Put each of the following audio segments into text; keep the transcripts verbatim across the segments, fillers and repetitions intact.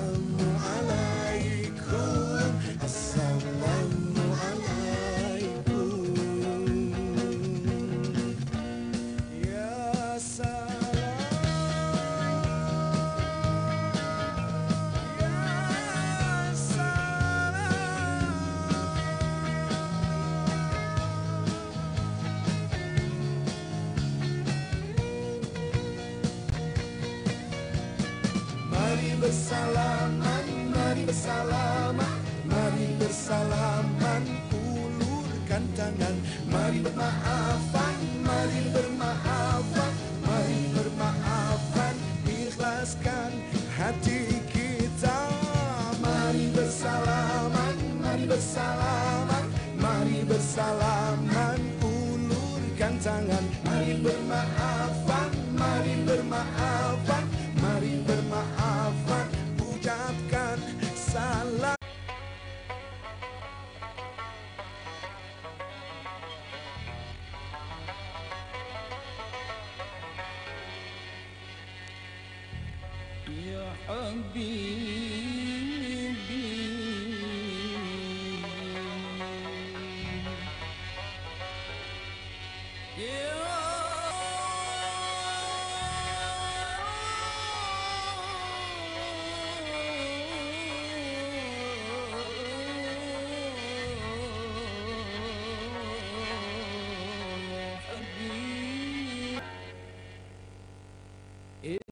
Assalamualaikum, Assalamualaikum. Ya salam, ya salam. Mari bersalaman, mari bersalaman, mari bersalaman, ulurkan tangan, mari bermaafan, mari bermaafan, mari bermaafan, ikhlaskan hati kita. Mari bersalaman, mari bersalaman, mari bersalaman, ulurkan tangan, mari bermaafan, mari bermaafan, mari bermaafan, ucapkan salam. Ya Habibi, ya Habibi.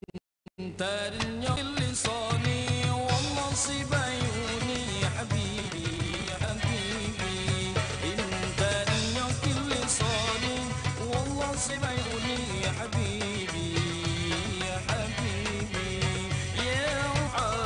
انت لساني والله صبيوني يا حبيبي يا حبيبي انت لساني والله صبيوني يا حبيبي يا حبيبي يا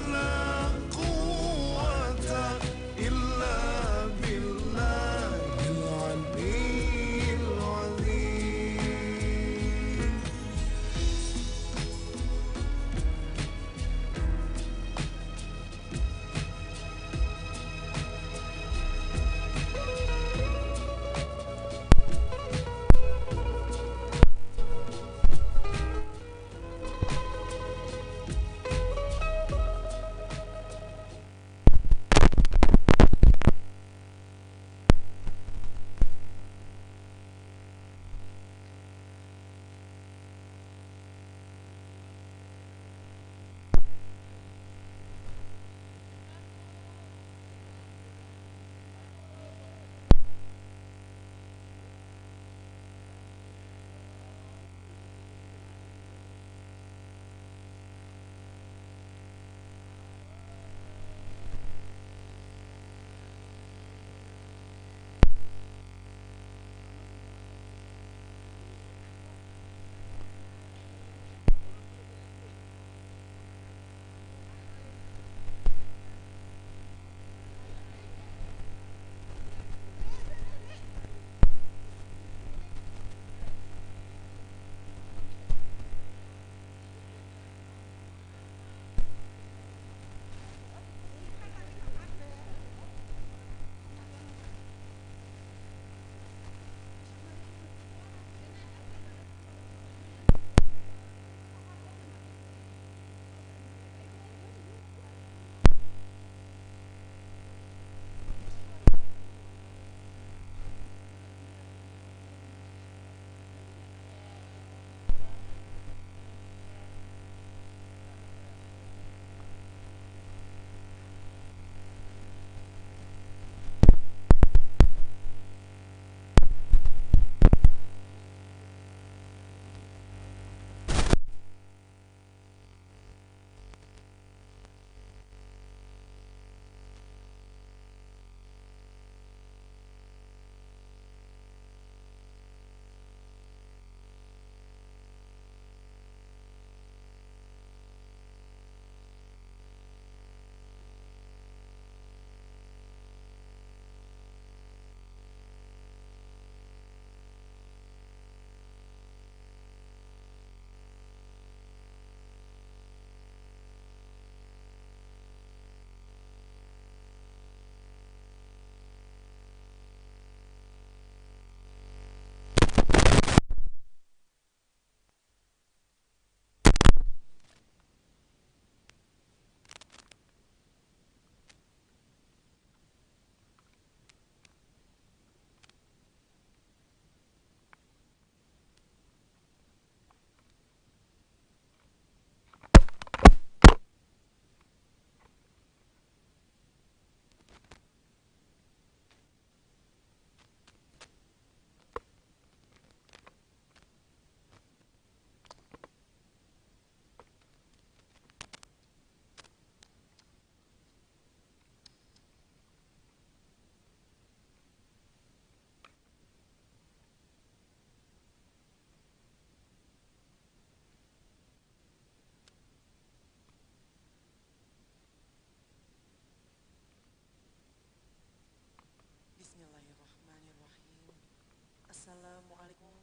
Bismillahirrahmanirrahim. Assalamualaikum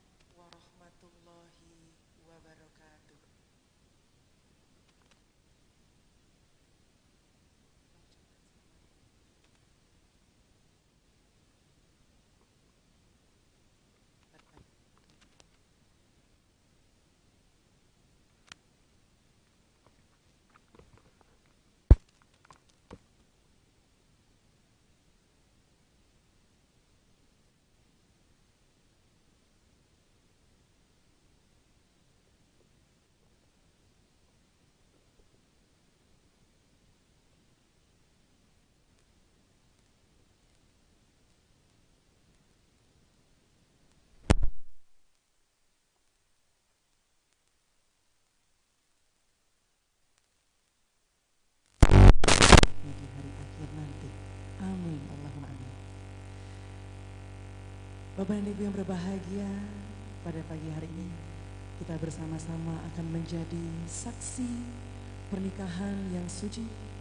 warahmatullahi wabarakatuh. Di hari akhir nanti. Amin. Allahumma amin. Bapak dan Ibu yang berbahagia, pada pagi hari ini kita bersama-sama akan menjadi saksi pernikahan yang suci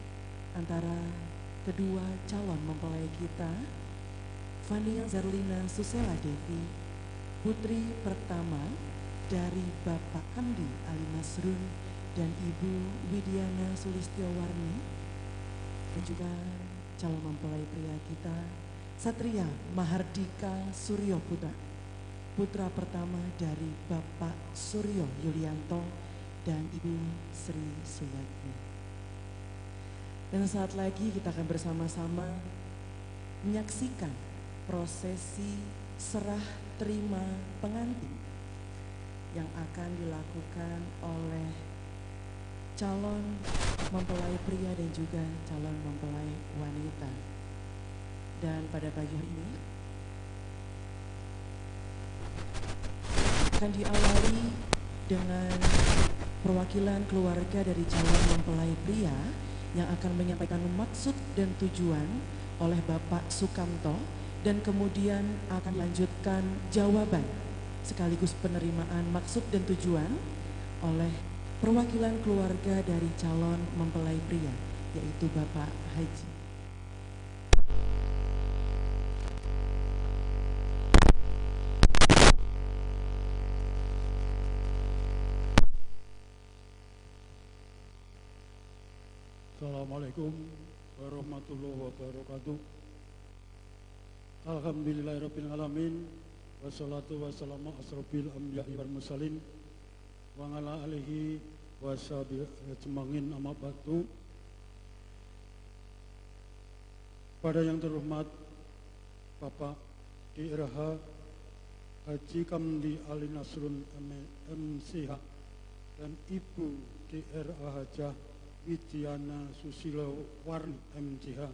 antara kedua calon mempelai kita, Fania Zerlina Susela Devi, putri pertama dari Bapak Hamdi Ali Nasrun dan Ibu Widiana Sulistyowarni, dan juga calon mempelai pria kita, Satria Mahardika Suryo Putra, putra pertama dari Bapak Suryo Yulianto dan Ibu Sri Suyatmi. Dan saat lagi kita akan bersama-sama menyaksikan prosesi serah terima pengantin yang akan dilakukan oleh calon mempelai pria dan juga calon mempelai wanita. Dan pada pagi hari ini akan diawali dengan perwakilan keluarga dari calon mempelai pria yang akan menyampaikan maksud dan tujuan oleh Bapak Sukamto, dan kemudian akan lanjutkan jawaban sekaligus penerimaan maksud dan tujuan oleh perwakilan keluarga dari calon mempelai pria, yaitu Bapak Haji. Assalamualaikum warahmatullahi wabarakatuh. Alhamdulillahirabbil alamin, wassalatu wassalamu asrofil anbiya'i wal mursalin wa ala alihi wa sahbihi ajmain, amma ba'du. Pada yang terhormat Bapak D R H Haji Kamdi Ali Nasrun M C H dan Ibu D R A Hajah Widiana Sulistyowarni M C H,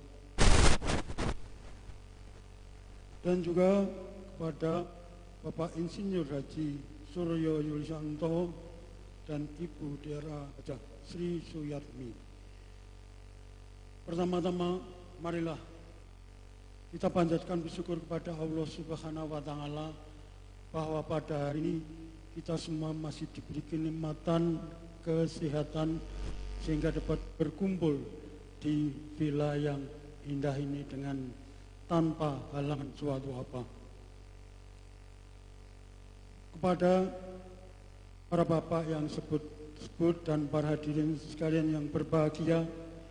dan juga kepada Bapak Insinyur Haji Suryo Yulianto dan Ibu D R A Hajah Sri Suyatmi. Pertama-tama marilah kita panjatkan bersyukur kepada Allah Subhanahu wa Ta'ala bahwa pada hari ini kita semua masih diberi kenikmatan kesehatan sehingga dapat berkumpul di villa yang indah ini dengan tanpa halangan suatu apa. Kepada para bapak yang sebut-sebut dan para hadirin sekalian yang berbahagia,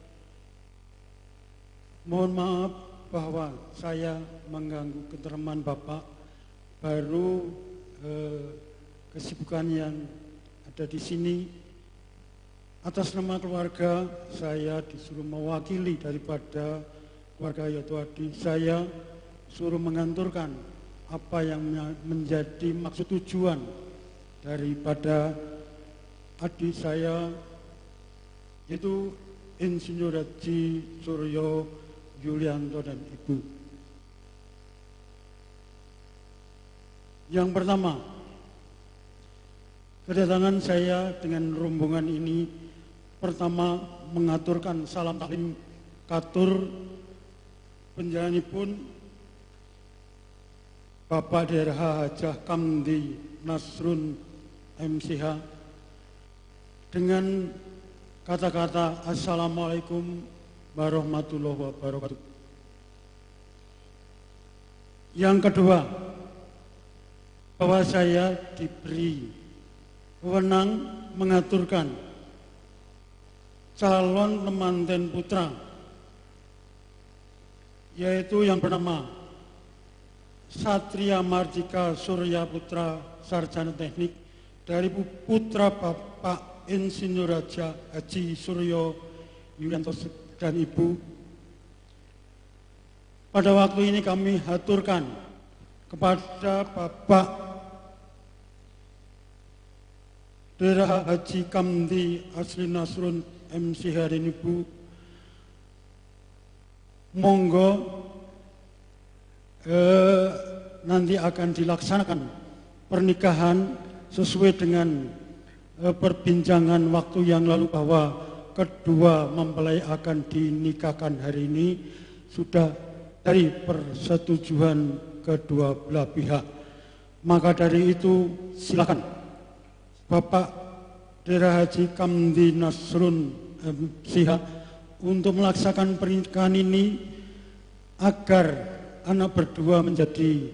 mohon maaf bahwa saya mengganggu ketentraman bapak. Baru eh, kesibukan yang ada di sini. Atas nama keluarga, saya disuruh mewakili daripada keluarga Yatwadi. Saya suruh menganturkan apa yang menjadi maksud tujuan daripada adik saya, yaitu Insinyur Haji Suryo Yulianto dan Ibu. Yang pertama, kedatangan saya dengan rombongan ini pertama mengaturkan salam taklim katur penjalanipun Bapak D R H Hajah Kamdi Nasrun M C H dengan kata-kata Assalamualaikum warahmatullahi wabarakatuh. Yang kedua, bahwa saya diberi wewenang mengaturkan calon temanten putra, yaitu yang bernama Satria Mahardika Surya Putra Sarjana Teknik dari putra Bapak Insinyur Raja Haji Suryo Yulianto dan Ibu. Pada waktu ini kami haturkan kepada Bapak D R H Haji Kamdi Ali Nasrun M C H dan Ibu, monggo eh, nanti akan dilaksanakan pernikahan sesuai dengan eh, perbincangan waktu yang lalu bahwa kedua mempelai akan dinikahkan hari ini sudah dari persetujuan kedua belah pihak. Maka dari itu silakan Bapak D R H Haji Kamdi Nasrun M C H untuk melaksanakan pernikahan ini agar anak berdua menjadi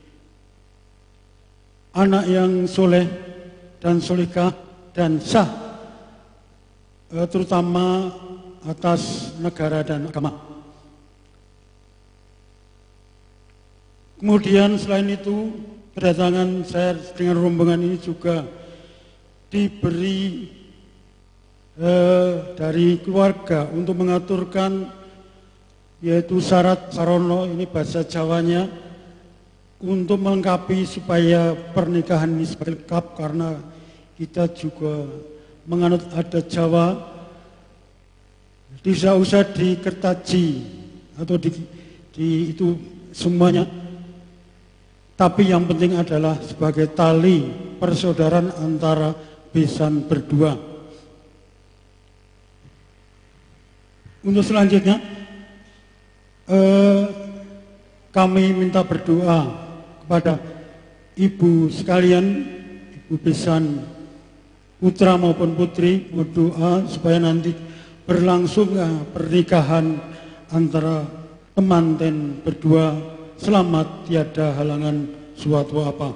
anak yang soleh dan solihah dan sah, terutama atas negara dan agama. Kemudian selain itu, kedatangan saya dengan rombongan ini juga diberi eh, dari keluarga untuk mengaturkan, yaitu syarat sarono, ini bahasa Jawanya, untuk melengkapi supaya pernikahan ini sebagai lengkap, karena kita juga menganut adat Jawa, tidak usah dikertaji atau di, di itu semuanya, tapi yang penting adalah sebagai tali persaudaraan antara besan berdua. Untuk selanjutnya, eh, kami minta berdoa kepada ibu sekalian, ibu besan putra maupun putri, berdoa supaya nanti berlangsungnya pernikahan antara temanten berdua selamat, tiada halangan suatu apa.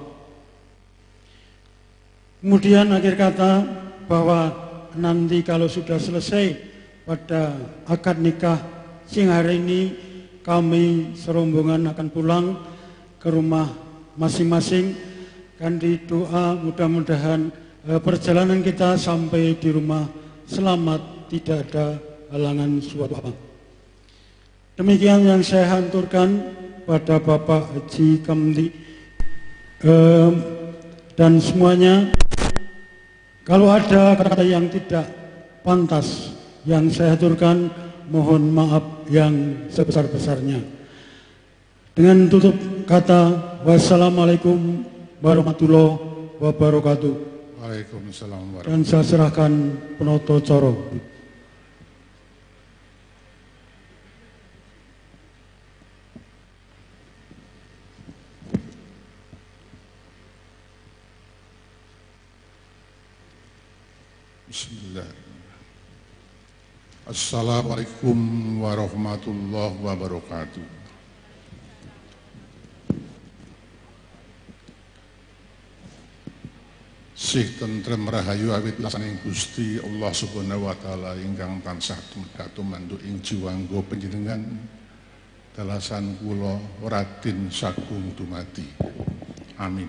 Kemudian akhir kata bahwa nanti kalau sudah selesai pada akad nikah siang hari ini, kami serombongan akan pulang ke rumah masing-masing. Dan di doa mudah-mudahan eh, perjalanan kita sampai di rumah selamat, tidak ada halangan suatu apa. Demikian yang saya hanturkan pada Bapak Haji Kamdi eh, dan semuanya. Kalau ada kata-kata yang tidak pantas yang saya haturkan, mohon maaf yang sebesar-besarnya. Dengan tutup kata, wassalamualaikum warahmatullahi wabarakatuh. Waalaikumsalam warahmatullahi wabarakatuh. Dan saya serahkan penoto coro. Bismillah. Assalamualaikum warahmatullahi wabarakatuh. Sih tentrem rahayu awit lasaning Gusti Allah Subhanahu wa taala ingkang tansah tumeka mantuk ing jiwangga panjenengan dalasan kula Raden Sagung dumadi. Amin.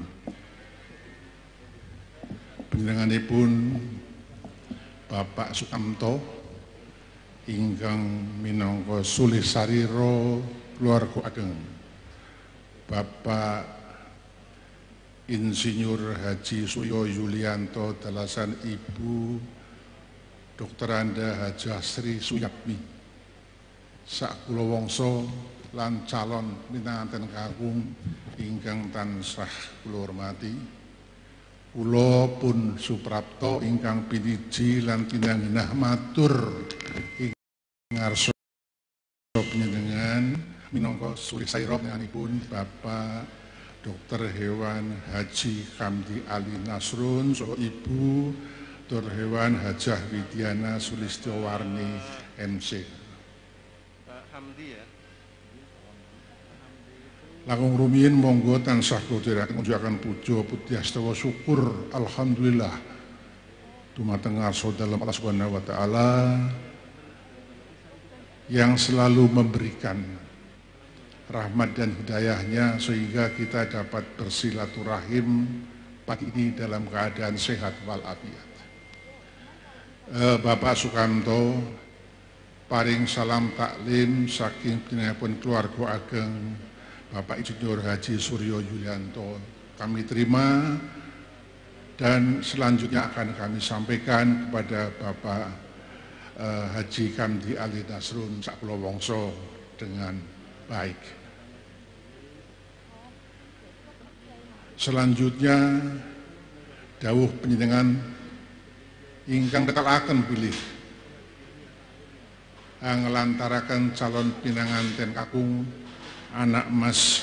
Panjenenganipun Bapak Sukamto ingkang minangka sulih sarira keluarga ageng, Bapak Insinyur Haji Suryo Yulianto dalasan Ibu Dokter Anda Hajah Sri Suyatmi, sak kula wangsa lan calon pinanganten kakung ingkang tansah kula hormati. Kula pun Suprapto ingkang piniji lan tinangginah matur ing ngarsa panjenengan minangka sulih sarira panjenenganipun Bapak Dokter Hewan Haji Kamdi Ali Nasrun saha Ibu Dokter Hewan Hajah Widiana Sulistiawarni M C. Pak Hamdi ya. Langkung rumiyin monggo tansah kula ngunjukaken puja putyastawa syukur alhamdulillah dumateng ngarsa dalem Allah Subhanahu wa taala yang selalu memberikan rahmat dan hidayahnya sehingga kita dapat bersilaturahim pagi ini dalam keadaan sehat walafiat. Eh, Bapak Sukamto paring salam taklim saking pinanipun keluarga ageng Bapak Insinyur Haji Suryo Yulianto kami terima dan selanjutnya akan kami sampaikan kepada Bapak eh, Haji Kamdi Ali Nasrun sakula wangsa dengan baik. Selanjutnya dawuh panjenengan ingkang tekalaken bilih ngelantaraken calon pinanganten kakung anak Mas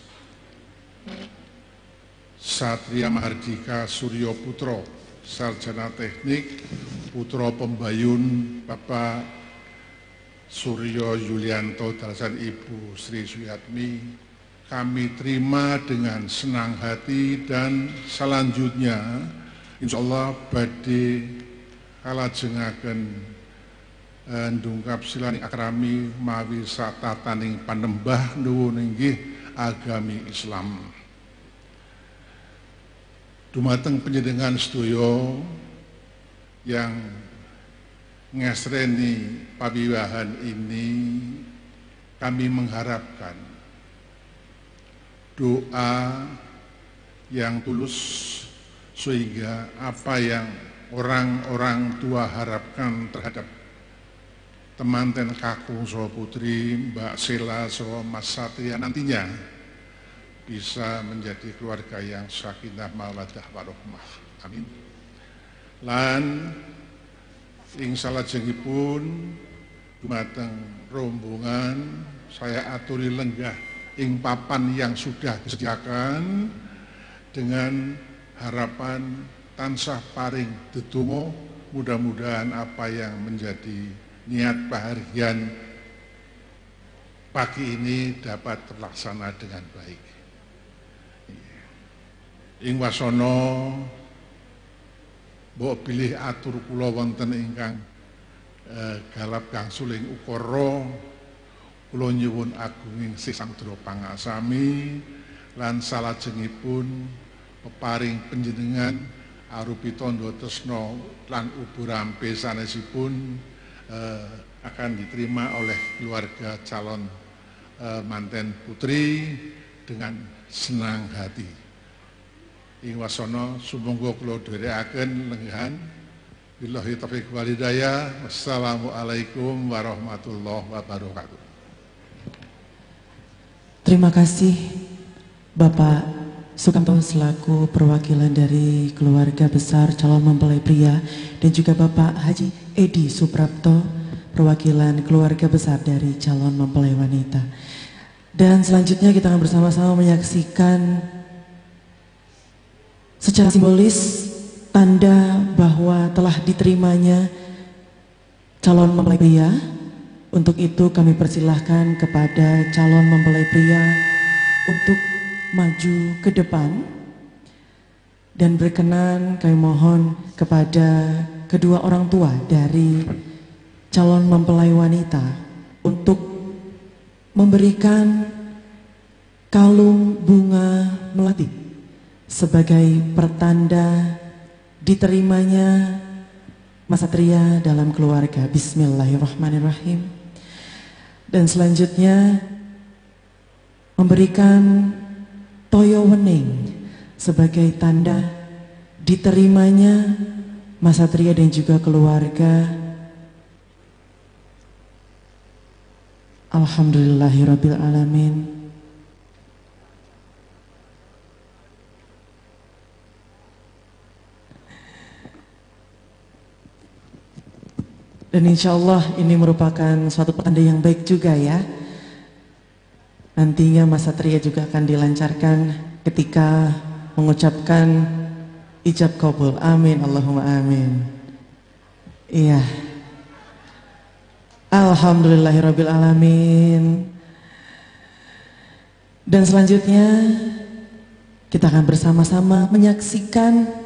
Satria Mahardika Suryo Putro, sarjana teknik, putra pembayun Bapak Suryo Yulianto Dalasan Ibu Sri Suyatmi kami terima dengan senang hati, dan selanjutnya insya Allah badhe kalajengaken ndungkap silani akrami mawi satataning panembah nuwun inggih agami Islam. Dumateng panjenengan sedaya yang ngesreni pawiwahan ini, kami mengharapkan doa yang tulus sehingga apa yang orang-orang tua harapkan terhadap temanten kakung saha putri Mbak Sela saha Mas Satria nantinya bisa menjadi keluarga yang sakinah mawaddah warahmah. Amin. Lan ing salajengipun dumateng rombongan saya aturi lenggah ing papan yang sudah disediakan dengan harapan tansah paring dedonga, mudah-mudahan apa yang menjadi niat paharian pagi ini dapat terlaksana dengan baik. Ing wasana mbok bilih atur kula wonten ingkang eh, galap gangsuling ukara, kula nyuwun agunging sih samudra pangasami lan salajengipun peparing panjenengan arupi tandha tresna lan uburampe sanesipun eh, akan diterima oleh keluarga calon eh, manten putri dengan senang hati. Ing wasana sumangga kula dherekaken lenggahan. Billahi taufiq wal hidayah. Wassalamualaikum warahmatullahi wabarakatuh. Terima kasih Bapak Sukamto selaku perwakilan dari keluarga besar calon mempelai pria, dan juga Bapak Haji Edi Suprapto perwakilan keluarga besar dari calon mempelai wanita. Dan selanjutnya kita akan bersama-sama menyaksikan secara simbolis tanda bahwa telah diterimanya calon mempelai pria. Untuk itu kami persilahkan kepada calon mempelai pria untuk maju ke depan, dan berkenan kami mohon kepada kedua orang tua dari calon mempelai wanita untuk memberikan kalung bunga melati sebagai pertanda diterimanya Mas Satria dalam keluarga. Bismillahirrahmanirrahim. Dan selanjutnya memberikan toyo wening sebagai tanda diterimanya Mas Satria dan juga keluarga. Alhamdulillahirabbil alamin. Dan insya Allah ini merupakan suatu pertanda yang baik juga ya. Nantinya Mas Satria juga akan dilancarkan ketika mengucapkan ijab kabul. Amin, Allahumma amin. Iya. Alhamdulillahirabbil alamin. Dan selanjutnya kita akan bersama-sama menyaksikan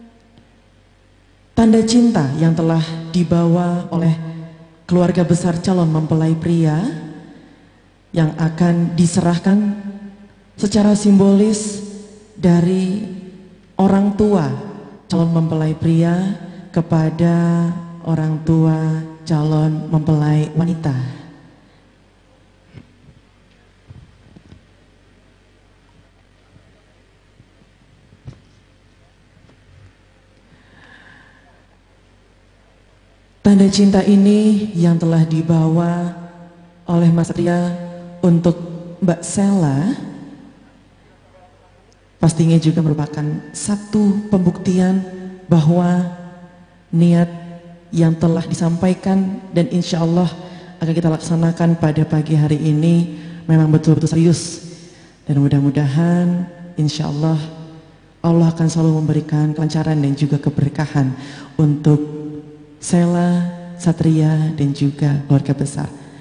tanda cinta yang telah dibawa oleh keluarga besar calon mempelai pria yang akan diserahkan secara simbolis dari orang tua calon mempelai pria kepada orang tua calon mempelai wanita. Tanda cinta ini yang telah dibawa oleh Mas Satria untuk Mbak Sela pastinya juga merupakan satu pembuktian bahwa niat yang telah disampaikan dan insya Allah akan kita laksanakan pada pagi hari ini memang betul-betul serius, dan mudah-mudahan insya Allah Allah akan selalu memberikan kelancaran dan juga keberkahan untuk Sela, Satria dan juga keluarga besar.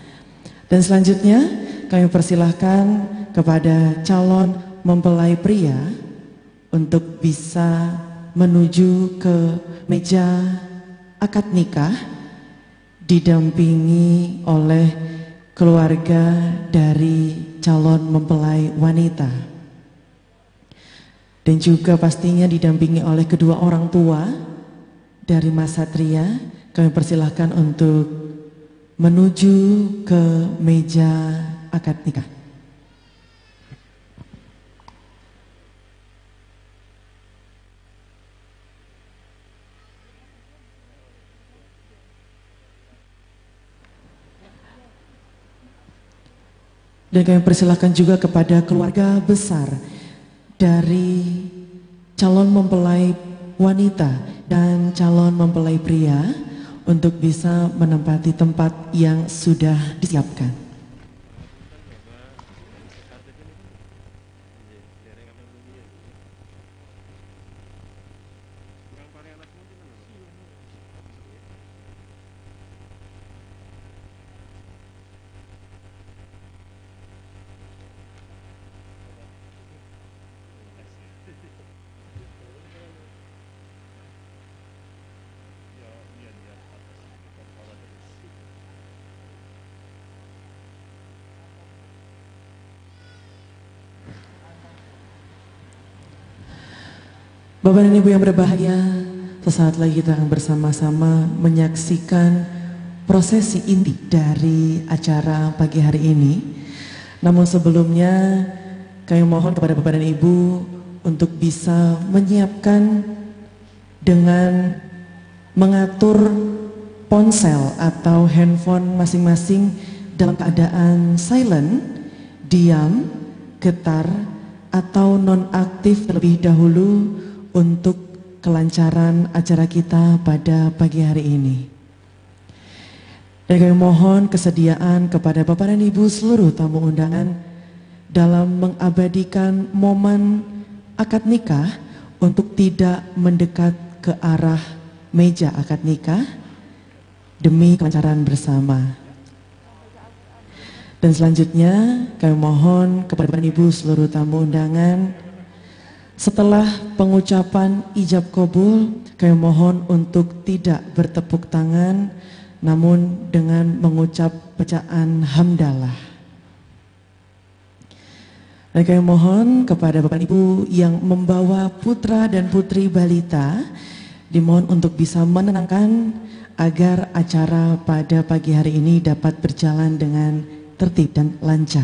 Dan selanjutnya kami persilahkan kepada calon mempelai pria untuk bisa menuju ke meja akad nikah didampingi oleh keluarga dari calon mempelai wanita. Dan juga pastinya didampingi oleh kedua orang tua dari Mas Satria. Kami persilahkan untuk menuju ke meja akad nikah. Dan kami persilahkan juga kepada keluarga besar dari calon mempelai wanita dan calon mempelai pria untuk bisa menempati tempat yang sudah disiapkan. Bapak dan Ibu yang berbahagia, sesaat lagi kita akan bersama-sama menyaksikan prosesi inti dari acara pagi hari ini. Namun sebelumnya kami mohon kepada Bapak dan Ibu untuk bisa menyiapkan dengan mengatur ponsel atau handphone masing-masing dalam keadaan silent, diam, getar, atau nonaktif terlebih dahulu untuk kelancaran acara kita pada pagi hari ini. Dan kami mohon kesediaan kepada Bapak dan Ibu seluruh tamu undangan dalam mengabadikan momen akad nikah untuk tidak mendekat ke arah meja akad nikah demi kelancaran bersama. Dan selanjutnya kami mohon kepada Bapak dan Ibu seluruh tamu undangan, setelah pengucapan ijab kabul, kami mohon untuk tidak bertepuk tangan, namun dengan mengucap bacaan hamdalah. Dan kami mohon kepada Bapak Ibu yang membawa putra dan putri balita, dimohon untuk bisa menenangkan agar acara pada pagi hari ini dapat berjalan dengan tertib dan lancar.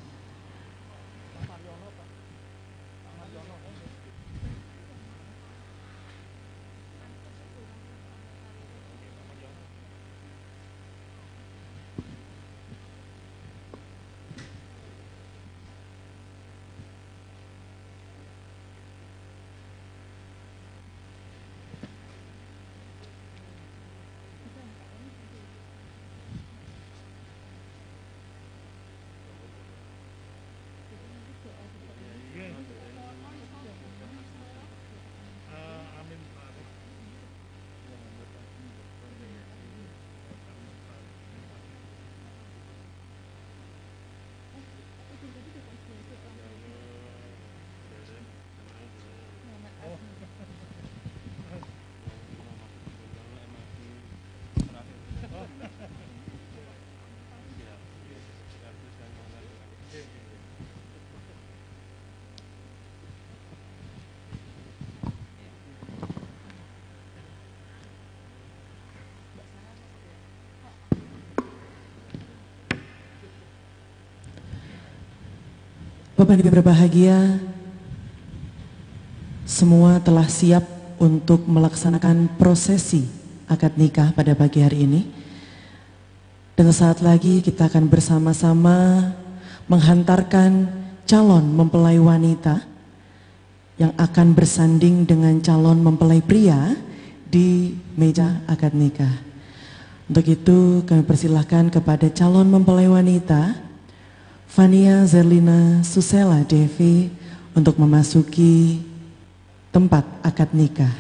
Bapak dan Ibu berbahagia, semua telah siap untuk melaksanakan prosesi akad nikah pada pagi hari ini. Dan saat lagi kita akan bersama-sama menghantarkan calon mempelai wanita yang akan bersanding dengan calon mempelai pria di meja akad nikah. Untuk itu kami persilahkan kepada calon mempelai wanita Fania Zerlina Susela Devi untuk memasuki tempat akad nikah.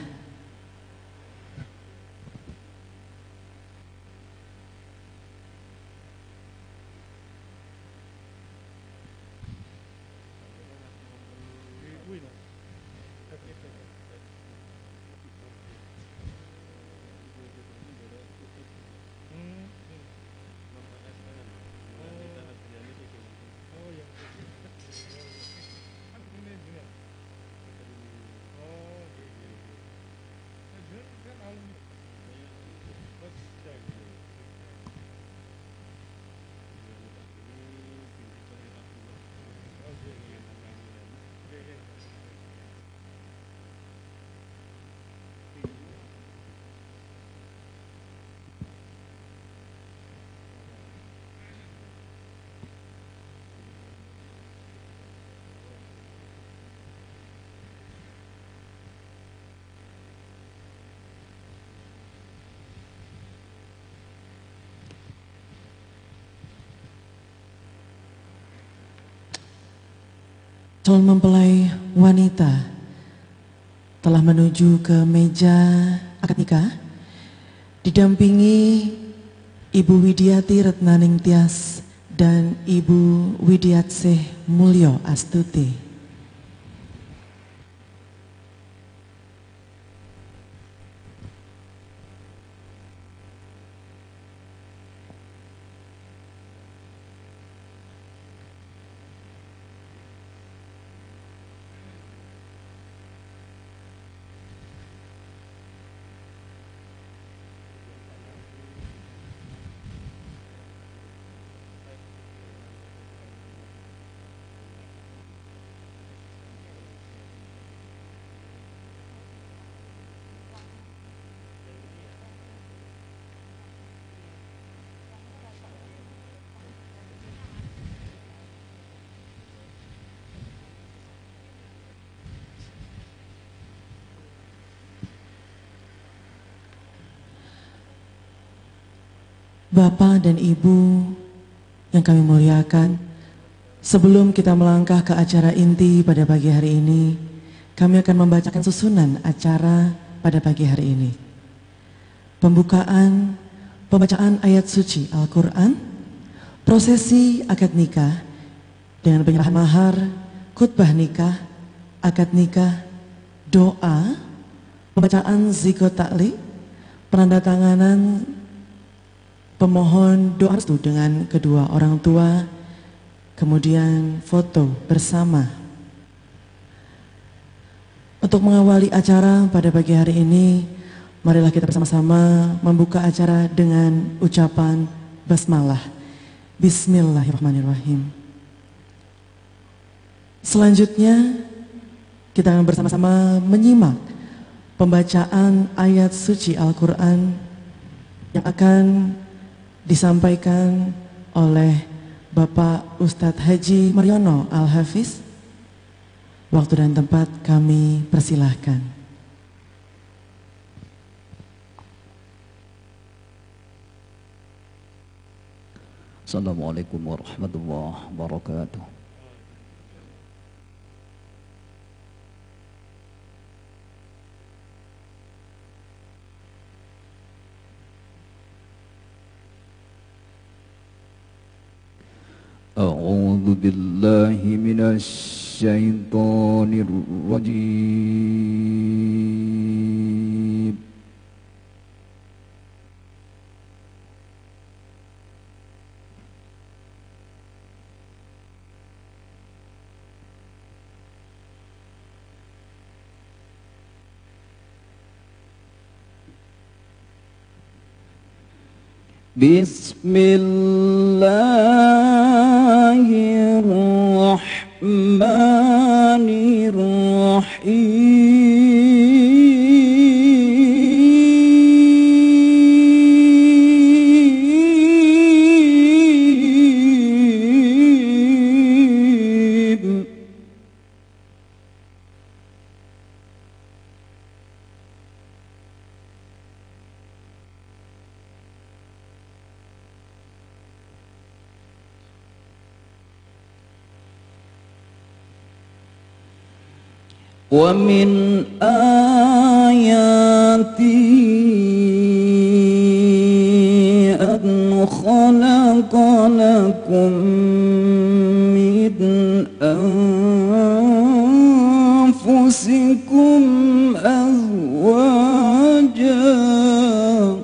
calon mempelai wanita telah menuju ke meja akad nikah didampingi Ibu Widiati Retnaning Tias dan Ibu Widiatsih Mulyo Astuti. Bapak dan Ibu yang kami muliakan, sebelum kita melangkah ke acara inti pada pagi hari ini, kami akan membacakan susunan acara pada pagi hari ini. Pembukaan, pembacaan ayat suci Al-Quran, prosesi akad nikah dengan penyerahan mahar, khutbah nikah, akad nikah, doa, pembacaan zikr ta'li, penandatanganan pemohon doa restu dengan kedua orang tua, kemudian foto bersama. Untuk mengawali acara pada pagi hari ini, marilah kita bersama-sama membuka acara dengan ucapan basmalah. Bismillahirrahmanirrahim. Selanjutnya, kita akan bersama-sama menyimak pembacaan ayat suci Al-Quran yang akan disampaikan oleh Bapak Ustadz Haji Mariono Al-Hafiz. Waktu dan tempat kami persilahkan. Assalamualaikum warahmatullahi wabarakatuh. أعوذ بالله من الشيطان الرجيم Bismillahirrahmanirrahim. Wa min ayati an khalaqa lakum min anfusikum azwajan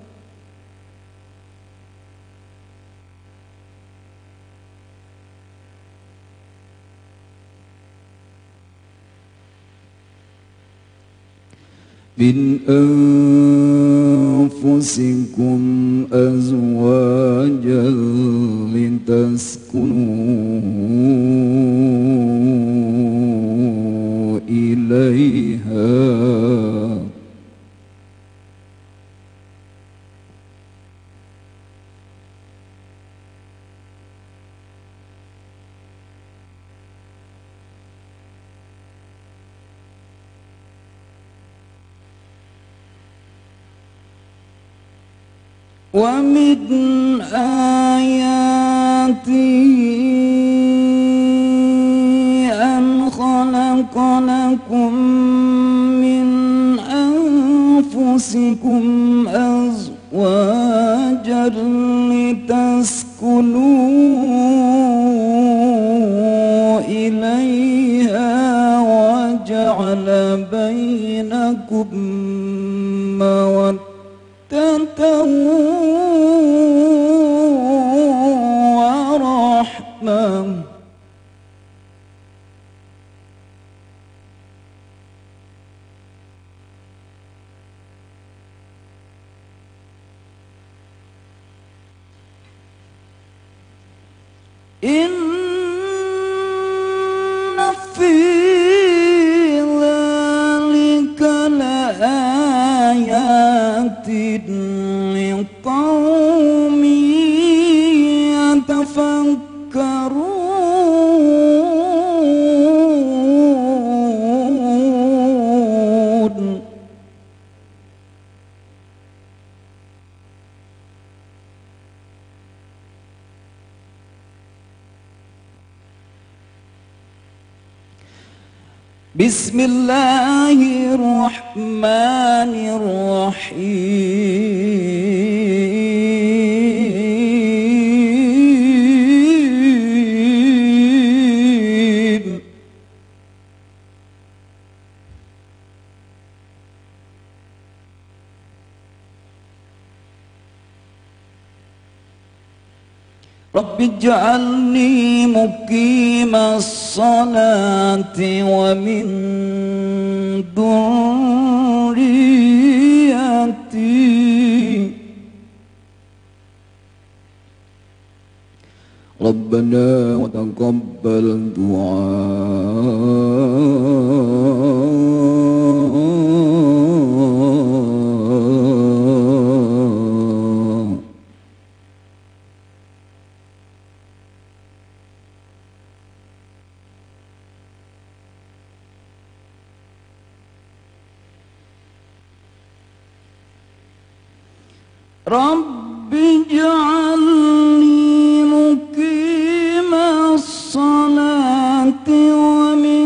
min anfusikum azwajan litaskunu ilaiha wa min ayatihi an جعل بينكم مودة ورحمة إن في ذلك لآيات لقوم يتفكرون بسم الله الرحمن الرحيم رب اجعلني مقيم الصلاة ومن ذريتي ربنا وتقبل دعاء رب اجعلني مقيم الصلاة ومن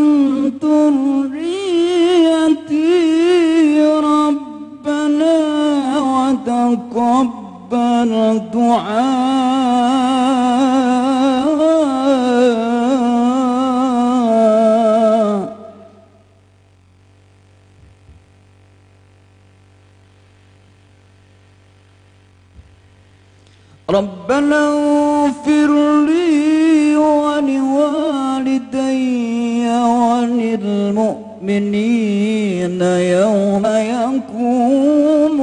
ذريتي ربنا وتقبل دعاء ربنا اغفر لي ولوالدي وللمؤمنين يوم يقوم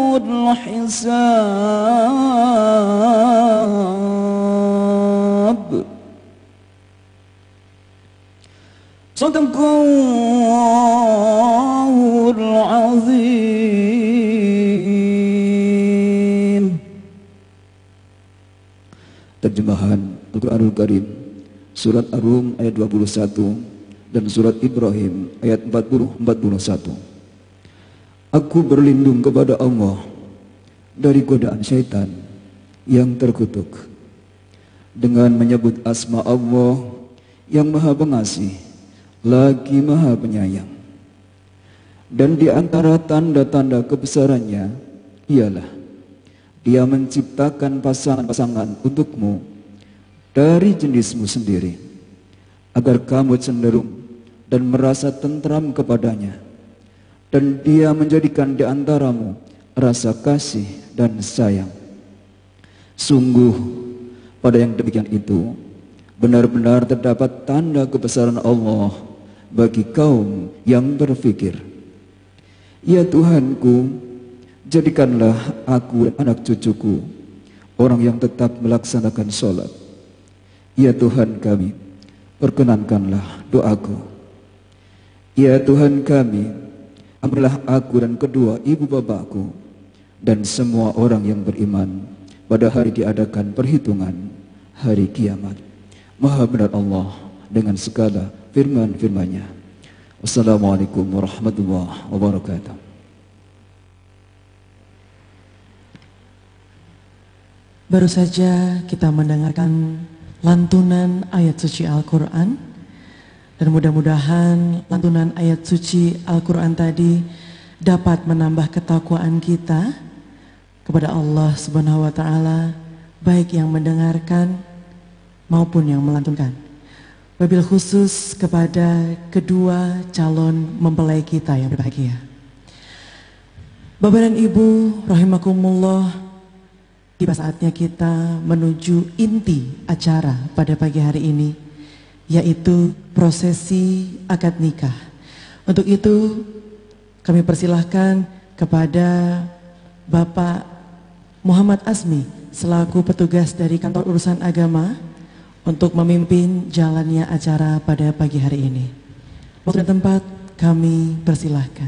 الحساب صدق الله العظيم. Terjemahan Al-Quranul Karim Surat Ar-Rum ayat dua puluh satu dan Surat Ibrahim ayat empat puluh sampai empat puluh satu. Aku berlindung kepada Allah dari godaan syaitan yang terkutuk dengan menyebut asma Allah yang maha pengasih lagi maha penyayang. Dan di antara tanda-tanda kebesarannya ialah Dia menciptakan pasangan-pasangan untukmu dari jenismu sendiri, agar kamu cenderung dan merasa tentram kepadanya. Dan Dia menjadikan di antaramu rasa kasih dan sayang. Sungguh, pada yang demikian itu, benar-benar terdapat tanda kebesaran Allah bagi kaum yang berfikir. Ya Tuhanku, jadikanlah aku dan anak cucuku orang yang tetap melaksanakan sholat. Ya Tuhan kami, perkenankanlah doaku. Ya Tuhan kami, ampunilah aku dan kedua ibu bapakku dan semua orang yang beriman pada hari diadakan perhitungan hari kiamat. Maha benar Allah dengan segala firman-firman-Nya. Wassalamualaikum warahmatullahi wabarakatuh. Baru saja kita mendengarkan lantunan ayat suci Al-Quran, dan mudah-mudahan lantunan ayat suci Al-Quran tadi dapat menambah ketakwaan kita kepada Allah Subhanahu wa Ta'ala, baik yang mendengarkan maupun yang melantunkan. Wabil khusus kepada kedua calon mempelai kita yang berbahagia. Bapak dan Ibu rahimakumullah, tiba saatnya kita menuju inti acara pada pagi hari ini, yaitu prosesi akad nikah. Untuk itu kami persilahkan kepada Bapak Muhammad Asmi selaku petugas dari kantor urusan agama untuk memimpin jalannya acara pada pagi hari ini. Waktu dan tempat kami persilahkan.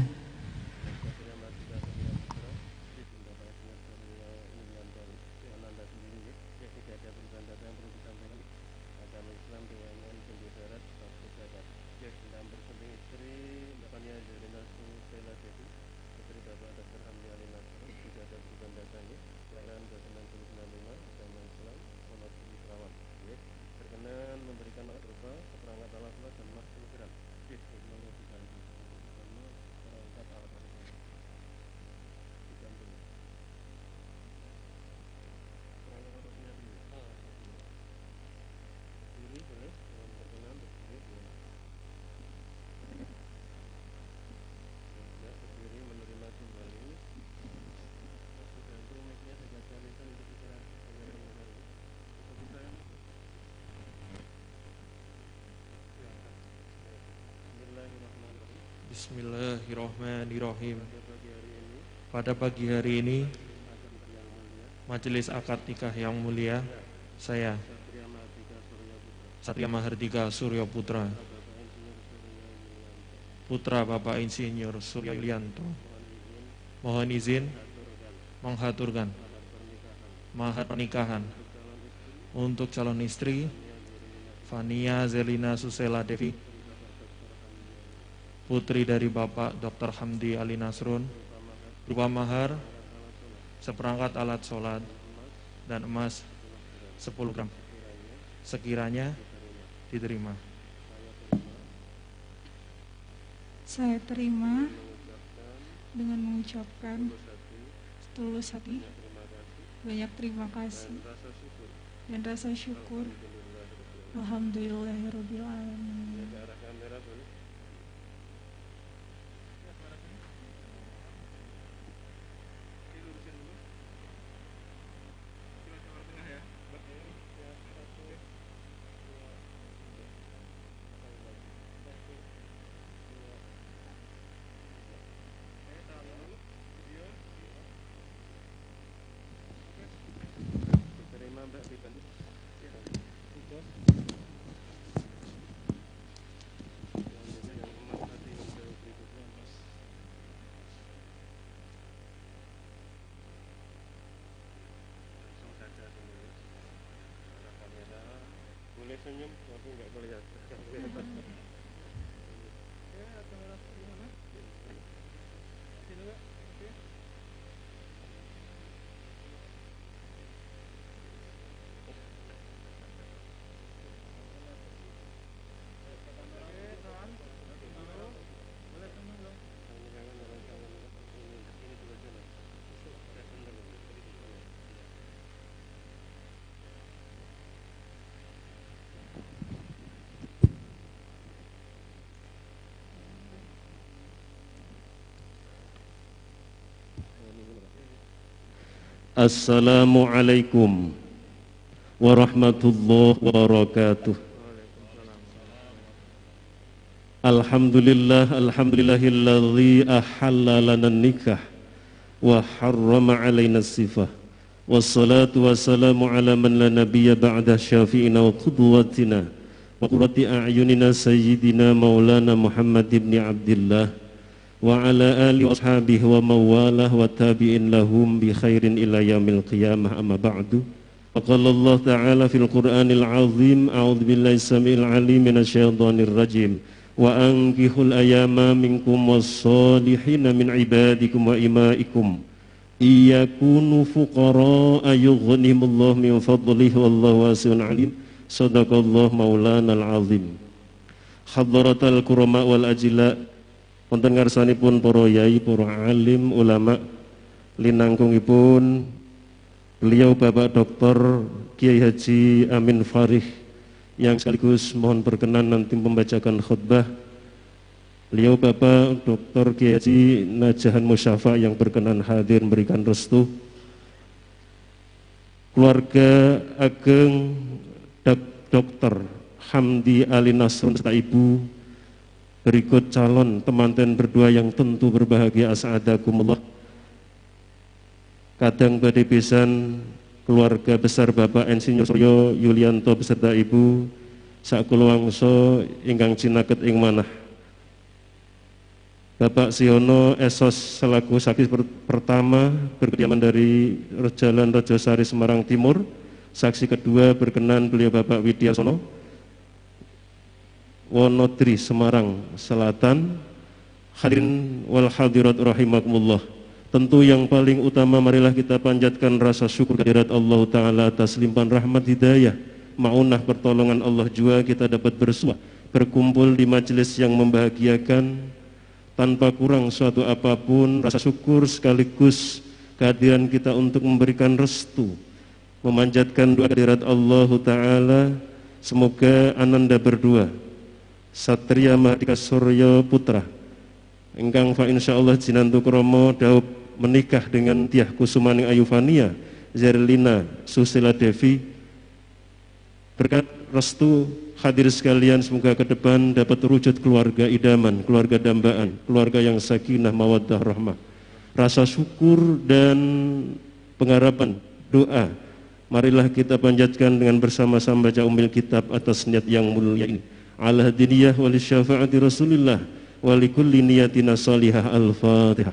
Bismillahirrahmanirrahim. Pada pagi hari ini, Majelis Akad Nikah yang mulia, saya Satria Mahardika Surya Putra, putra Bapak Insinyur Surya Yulianto, mohon izin menghaturkan mahar pernikahan untuk calon istri Fania Zelina Susela Devi, putri dari Bapak Doktor Hamdi Ali Nasrun, berupa mahar seperangkat alat sholat dan emas sepuluh gram. Sekiranya diterima. Saya terima dengan mengucapkan setulus hati banyak terima kasih dan rasa syukur. Alhamdulillahirabbil alamin. Senyum, tapi nggak kelihatan. Assalamualaikum warahmatullahi wabarakatuh. Alhamdulillah, alhamdulillahilladzi ahalla lana nikah wa harrama alaina sifah. Wassalatu wassalamu ala man la nabiyya ba'da syafi'ina wa qudwatina wa qurrati a'yunina sayyidina maulana Muhammad ibn Abdillah wa ala alihi wa ashabihi wa mawalah wa tabi'in lahum bi khairin ila yaumil qiyamah, amma ba'du. Wa qala Allah ta'ala fil Qur'anil azim, a'udzu billahi samil alim minasyaitonir rajim, wa ankihul ayama minkum was-solihina min ibadikum wa imaikum iyakunu fuqara yughnihimullahu min fadlihi wallahu wasi'un alim. Sadaqallahu maulanal azim. Hadratal kurama wal ajila, wonten ngarsanipun para yai, para alim, ulama, linangkungipun beliau Bapak Doktor Kiai Haji Amin Farih yang sekaligus mohon berkenan nanti membacakan khutbah. Beliau Bapak Doktor Kiai Haji Najahan Musyafa yang berkenan hadir memberikan restu. Keluarga ageng Doktor Hamdi Ali Nasrun serta Ibu, berikut calon temanten berdua yang tentu berbahagia, as'adakumullah. Kadang badhe pisan keluarga besar Bapak Insinyur Suryo Yulianto beserta Ibu sakula wangsa ingkang cinaket ing manah. Bapak Siono Esos selaku saksi per pertama berkediaman dari Jalan Rajasari Semarang Timur. Saksi kedua berkenan beliau Bapak Widyasono Wonodri Semarang Selatan. Hadirin wal hadirat rahimakumullah. Tentu yang paling utama marilah kita panjatkan rasa syukur kehadirat Allah Ta'ala atas limpahan rahmat hidayah, maunah pertolongan Allah jua kita dapat bersua berkumpul di majelis yang membahagiakan tanpa kurang suatu apapun. Rasa syukur sekaligus kehadiran kita untuk memberikan restu, memanjatkan doa kehadirat Allah Ta'ala. Semoga ananda berdua Satria Mahardika Suryo Putra engkang fa insyaallah jinantu kromo daup menikah dengan Tiah Kusumaning Ayufania Zerlina Susila Devi. Berkat restu hadir sekalian, semoga ke depan dapat terwujud keluarga idaman, keluarga dambaan, keluarga yang sakinah mawaddah rahmah. Rasa syukur dan pengharapan doa marilah kita panjatkan dengan bersama-sama baca umil kitab atas niat yang mulia ini. Ala hadiniyah wali syafaati Rasulillah wali kulli niyatina salihah. Al-Fatihah.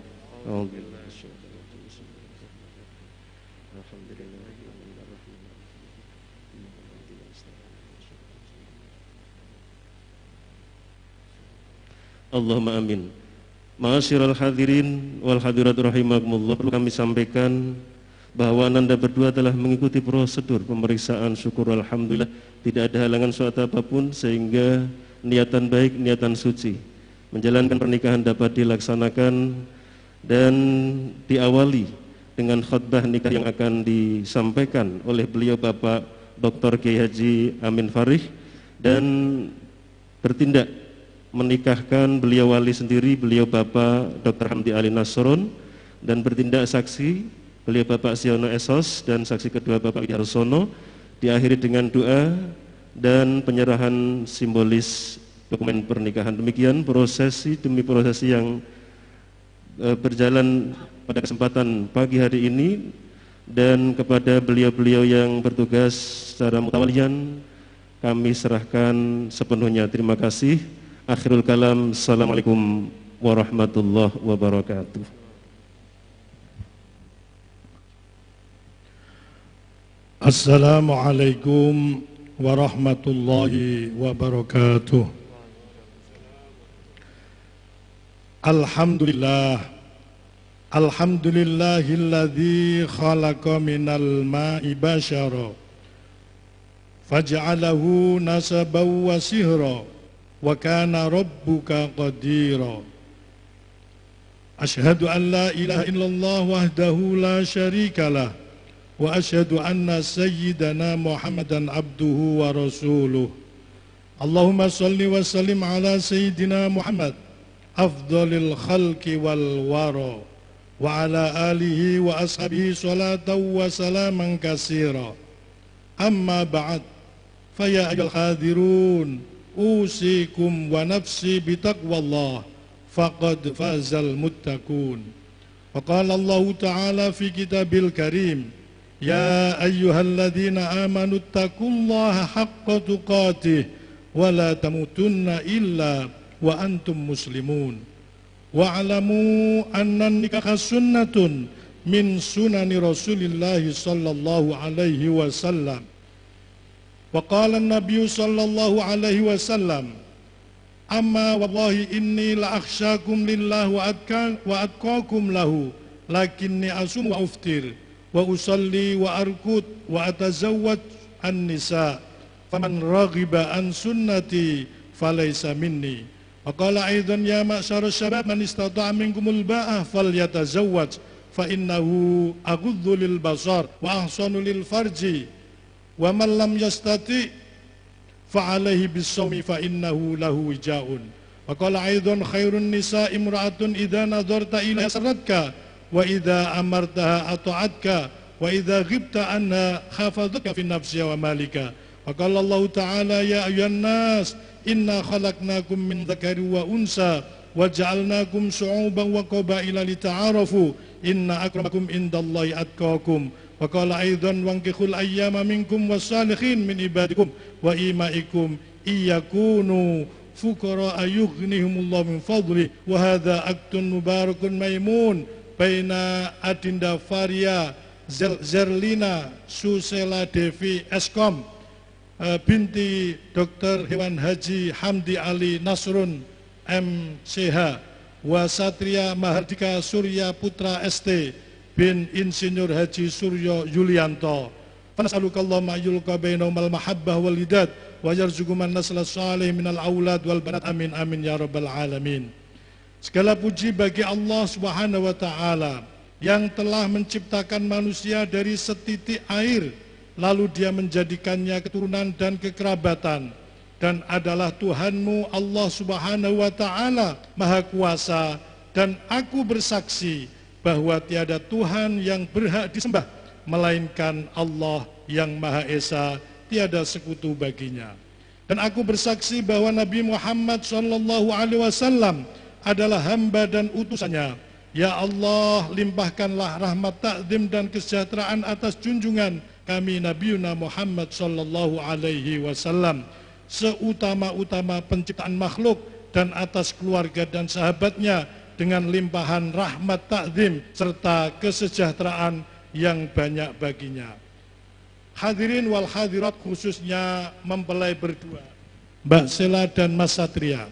Allahumma amin. Ma'asyiral hadirin wal hadirat rahimakumullah, perlu kami sampaikan bahwa Anda berdua telah mengikuti prosedur pemeriksaan. Syukur alhamdulillah tidak ada halangan suatu apapun sehingga niatan baik, niatan suci menjalankan pernikahan dapat dilaksanakan dan diawali dengan khutbah nikah yang akan disampaikan oleh beliau Bapak Doktor Kiai Haji Amin Farih, dan bertindak menikahkan beliau wali sendiri beliau Bapak Doktor Hamdi Ali Nasrun, dan bertindak saksi beliau Bapak Siono Esos dan saksi kedua Bapak Widyasono. Diakhiri dengan doa dan penyerahan simbolis dokumen pernikahan. Demikian prosesi demi prosesi yang e, berjalan pada kesempatan pagi hari ini, dan kepada beliau-beliau yang bertugas secara mutawalian kami serahkan sepenuhnya. Terima kasih. Akhirul kalam. Assalamualaikum warahmatullahi wabarakatuh. Assalamualaikum warahmatullahi wabarakatuh. Alhamdulillah. Alhamdulillahilladzi khalaqa minal ma'i basyara faj'alahu nasaban wa sihra wa kana rabbuka qadira. Asyhadu an la ilaha illallah wahdahu la syarikalah wa asyhadu anna sayyidana Muhammadan abduhu wa rasuluh. Allahumma salli wa sallim ala sayyidina Muhammad afdalil khalqi wal wara wa ala alihi wa ashabihi salatan wa salaman katsira. Amma ba'd, fa ya ayyuhal hadirun usikum wa nafsi bitaqwallah faqad fazal muttaqun. Wa qala Allah Ta'ala fi kitabil karim, ya ayyuhalladzina amanu taqullaha haqqa tuqatih wa la tamutunna illa wa antum muslimun. Wa'lamu anna nikah sunnatun min sunani Rasulillahi sallallahu alaihi wasallam. Wa qala an-nabiy sallallahu alaihi wasallam, amma wallahi inni la akhsyakum lillah wa atqa wa atqakum lahu lakinni asum wa uftir wa usalli wa arkud wa atazawwaj an-nisa faman raghiba an sunnati falaysa minni. Wa qala aidan ya ma'syara syabab man istata'a minkumul ba'ah falyatazawwaj fa innahu aghuddu lil basar wa ahsanu lil farji wa man lam yastati فعليه بالصوم فإنه له وجاء وقال أيضا خير النساء امرأة إذا نظرت إليها سرتك وإذا أمرتها أطاعتك وإذا غبت عنها حفظتك في نفسها ومالك وقال الله تعالى يا أيها الناس إنا خلقناكم من ذكر وأنثى وجعلناكم شعوبا وقبائل لتعارفوا إن أكرمكم عند الله أتقاكم وقال أيضا وانكحوا الأيام منكم والصالحين من عبادكم وإمائكم إن يكونوا فقراء يغنيهم الله من فضله وهذا أكت مبارك ميمون بين Adinda Faria Zerlina Susela Devi Eskom binti Doktor Hewan Haji Hamdi Ali Nasrun M C H Wasatria Mahardika Surya Putra S T bin Insinyur Haji Suryo Yulianto Fanas'alukallahumma yulqa bainahumul mahabbah wal hidad wa yarzuquman nasla salih minal aulad wal banat amin amin ya rabbal alamin. Segala puji bagi Allah Subhanahu wa taala yang telah menciptakan manusia dari setitik air lalu dia menjadikannya keturunan dan kekerabatan dan adalah Tuhanmu Allah Subhanahu wa taala Maha Kuasa dan aku bersaksi bahwa tiada Tuhan yang berhak disembah melainkan Allah yang Maha Esa, tiada sekutu baginya. Dan aku bersaksi bahwa Nabi Muhammad shallallahu alaihi wasallam adalah hamba dan utusannya. Ya Allah, limpahkanlah rahmat takdim dan kesejahteraan atas junjungan kami Nabiuna Muhammad shallallahu alaihi wasallam, seutama-utama penciptaan makhluk dan atas keluarga dan sahabatnya dengan limpahan rahmat takdim serta kesejahteraan yang banyak baginya. Hadirin wal hadirat, khususnya mempelai berdua, Mbak Sela dan Mas Satria.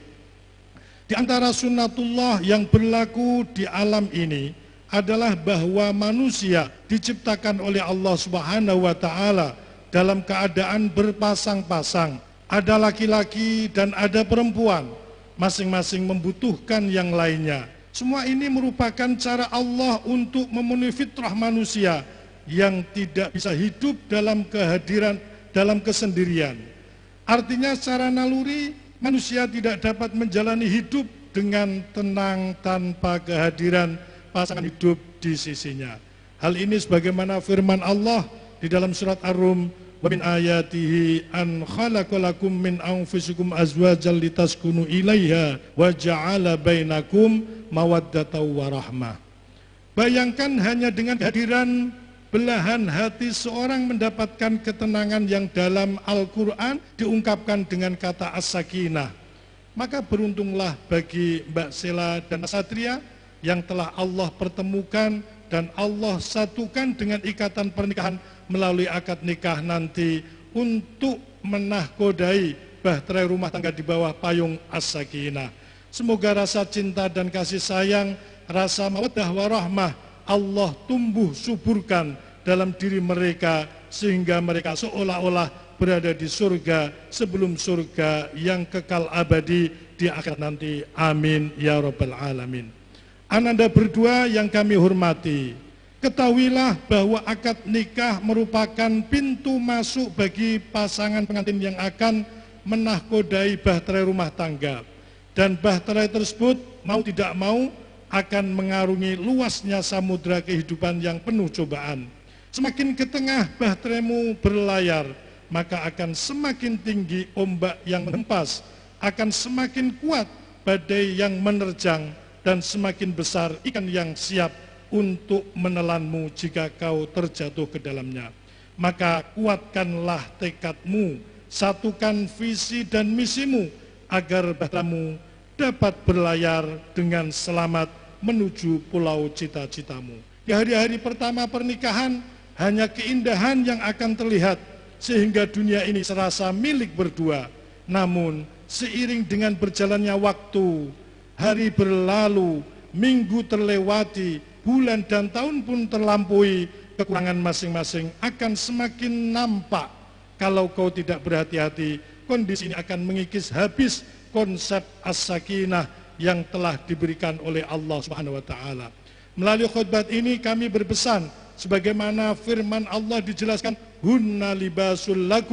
Di antara sunnatullah yang berlaku di alam ini adalah bahwa manusia diciptakan oleh Allah Subhanahu wa taala dalam keadaan berpasang-pasang. Ada laki-laki dan ada perempuan, masing-masing membutuhkan yang lainnya. Semua ini merupakan cara Allah untuk memenuhi fitrah manusia yang tidak bisa hidup dalam kehadiran, dalam kesendirian. Artinya secara naluri manusia tidak dapat menjalani hidup dengan tenang tanpa kehadiran pasangan hidup di sisinya. Hal ini sebagaimana firman Allah di dalam surat Ar-Rum, wa min ayatihi an khalaqalakum min anfusikum azwajan litaskunu ilaiha wa ja'ala bainakum mawaddatan wa rahmah. Bayangkan hanya dengan kehadiran belahan hati seorang mendapatkan ketenangan yang dalam Al-Quran diungkapkan dengan kata as-sakinah. Maka beruntunglah bagi Mbak Sela dan Mas Satria yang telah Allah pertemukan dan Allah satukan dengan ikatan pernikahan melalui akad nikah nanti untuk menahkodai bahtera rumah tangga di bawah payung as-sakinah. Semoga rasa cinta dan kasih sayang, rasa mawaddah warahmah Allah tumbuh suburkan dalam diri mereka sehingga mereka seolah-olah berada di surga sebelum surga yang kekal abadi di akhirat nanti. Amin ya rabbal alamin. Ananda berdua yang kami hormati, ketahuilah bahwa akad nikah merupakan pintu masuk bagi pasangan pengantin yang akan menahkodai bahtera rumah tangga. Dan bahtera tersebut mau tidak mau akan mengarungi luasnya samudra kehidupan yang penuh cobaan. Semakin ke tengah bahteramu berlayar, maka akan semakin tinggi ombak yang menghempas, akan semakin kuat badai yang menerjang, dan semakin besar ikan yang siap untuk menelanmu jika kau terjatuh ke dalamnya. Maka kuatkanlah tekadmu, satukan visi dan misimu, agar bahteramu dapat berlayar dengan selamat menuju pulau cita-citamu. Di hari-hari pertama pernikahan, hanya keindahan yang akan terlihat, sehingga dunia ini serasa milik berdua. Namun, seiring dengan berjalannya waktu, hari berlalu, minggu terlewati, bulan dan tahun pun terlampaui, kekurangan masing-masing akan semakin nampak. Kalau kau tidak berhati-hati, kondisi ini akan mengikis habis konsep as-sakinah yang telah diberikan oleh Allah Subhanahu wa taala. Melalui khutbah ini kami berpesan sebagaimana firman Allah dijelaskan, hunna libasul lakum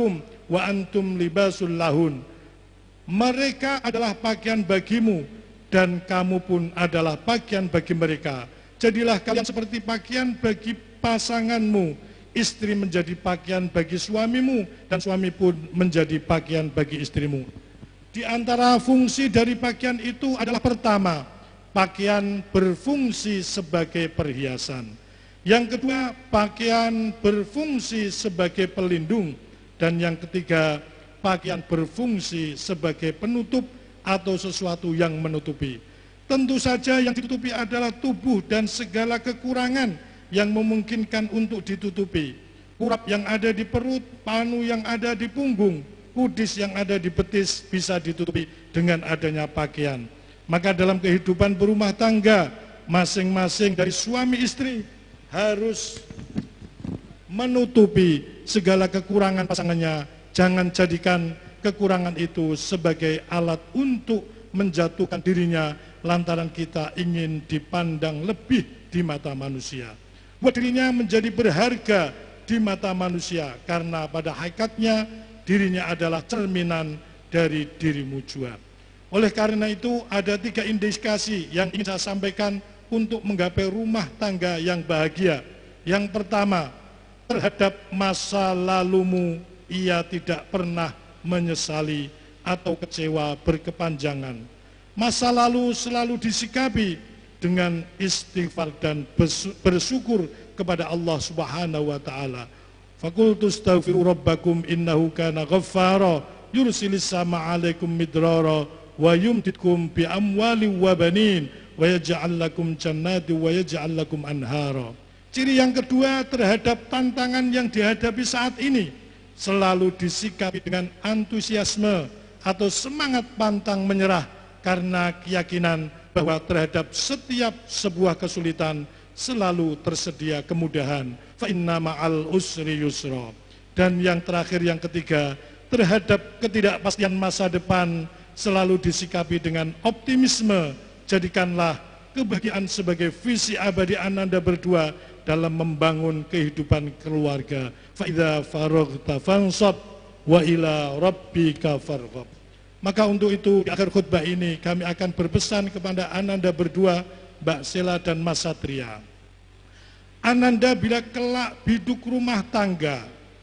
wa antum libasul lahun. Mereka adalah pakaian bagimu dan kamu pun adalah pakaian bagi mereka. Jadilah kalian seperti pakaian bagi pasanganmu. Istri menjadi pakaian bagi suamimu dan suami pun menjadi pakaian bagi istrimu. Di antara fungsi dari pakaian itu adalah pertama, pakaian berfungsi sebagai perhiasan. Yang kedua, pakaian berfungsi sebagai pelindung. Dan yang ketiga, pakaian berfungsi sebagai penutup atau sesuatu yang menutupi. Tentu saja yang ditutupi adalah tubuh dan segala kekurangan yang memungkinkan untuk ditutupi. Urap yang ada di perut, panu yang ada di punggung, kudis yang ada di betis bisa ditutupi dengan adanya pakaian. Maka dalam kehidupan berumah tangga, masing-masing dari suami istri harus menutupi segala kekurangan pasangannya. Jangan jadikan kekurangan itu sebagai alat untuk menjatuhkan dirinya lantaran kita ingin dipandang lebih di mata manusia. Buat dirinya menjadi berharga di mata manusia karena pada hakikatnya dirinya adalah cerminan dari dirimu jua. Oleh karena itu ada tiga indikasi yang ingin saya sampaikan untuk menggapai rumah tangga yang bahagia. Yang pertama, terhadap masa lalumu ia tidak pernah menyesali atau kecewa berkepanjangan. Masa lalu selalu disikapi dengan istighfar dan bersyukur kepada Allah Subhanahu wa taala. Faqultu astaghfiru rabbakum innahu kana ghaffara yursilis sama 'alaikum midrara wa yumditkum bi amwalin wa banin wa yaj'al lakum jannati wa yaj'al lakum anhara. Ciri yang kedua terhadap tantangan yang dihadapi saat ini selalu disikapi dengan antusiasme atau semangat pantang menyerah karena keyakinan bahwa terhadap setiap sebuah kesulitan selalu tersedia kemudahan. Fa inna ma'al usri yusra. Dan yang terakhir yang ketiga, terhadap ketidakpastian masa depan selalu disikapi dengan optimisme. Jadikanlah kebahagiaan sebagai visi abadi Ananda berdua dalam membangun kehidupan keluarga. Fa idza faraghta fansab wa ila rabbika farghab. Maka untuk itu di akhir khutbah ini kami akan berpesan kepada Ananda berdua, Mbak Sela dan Mas Satria. Ananda bila kelak biduk rumah tangga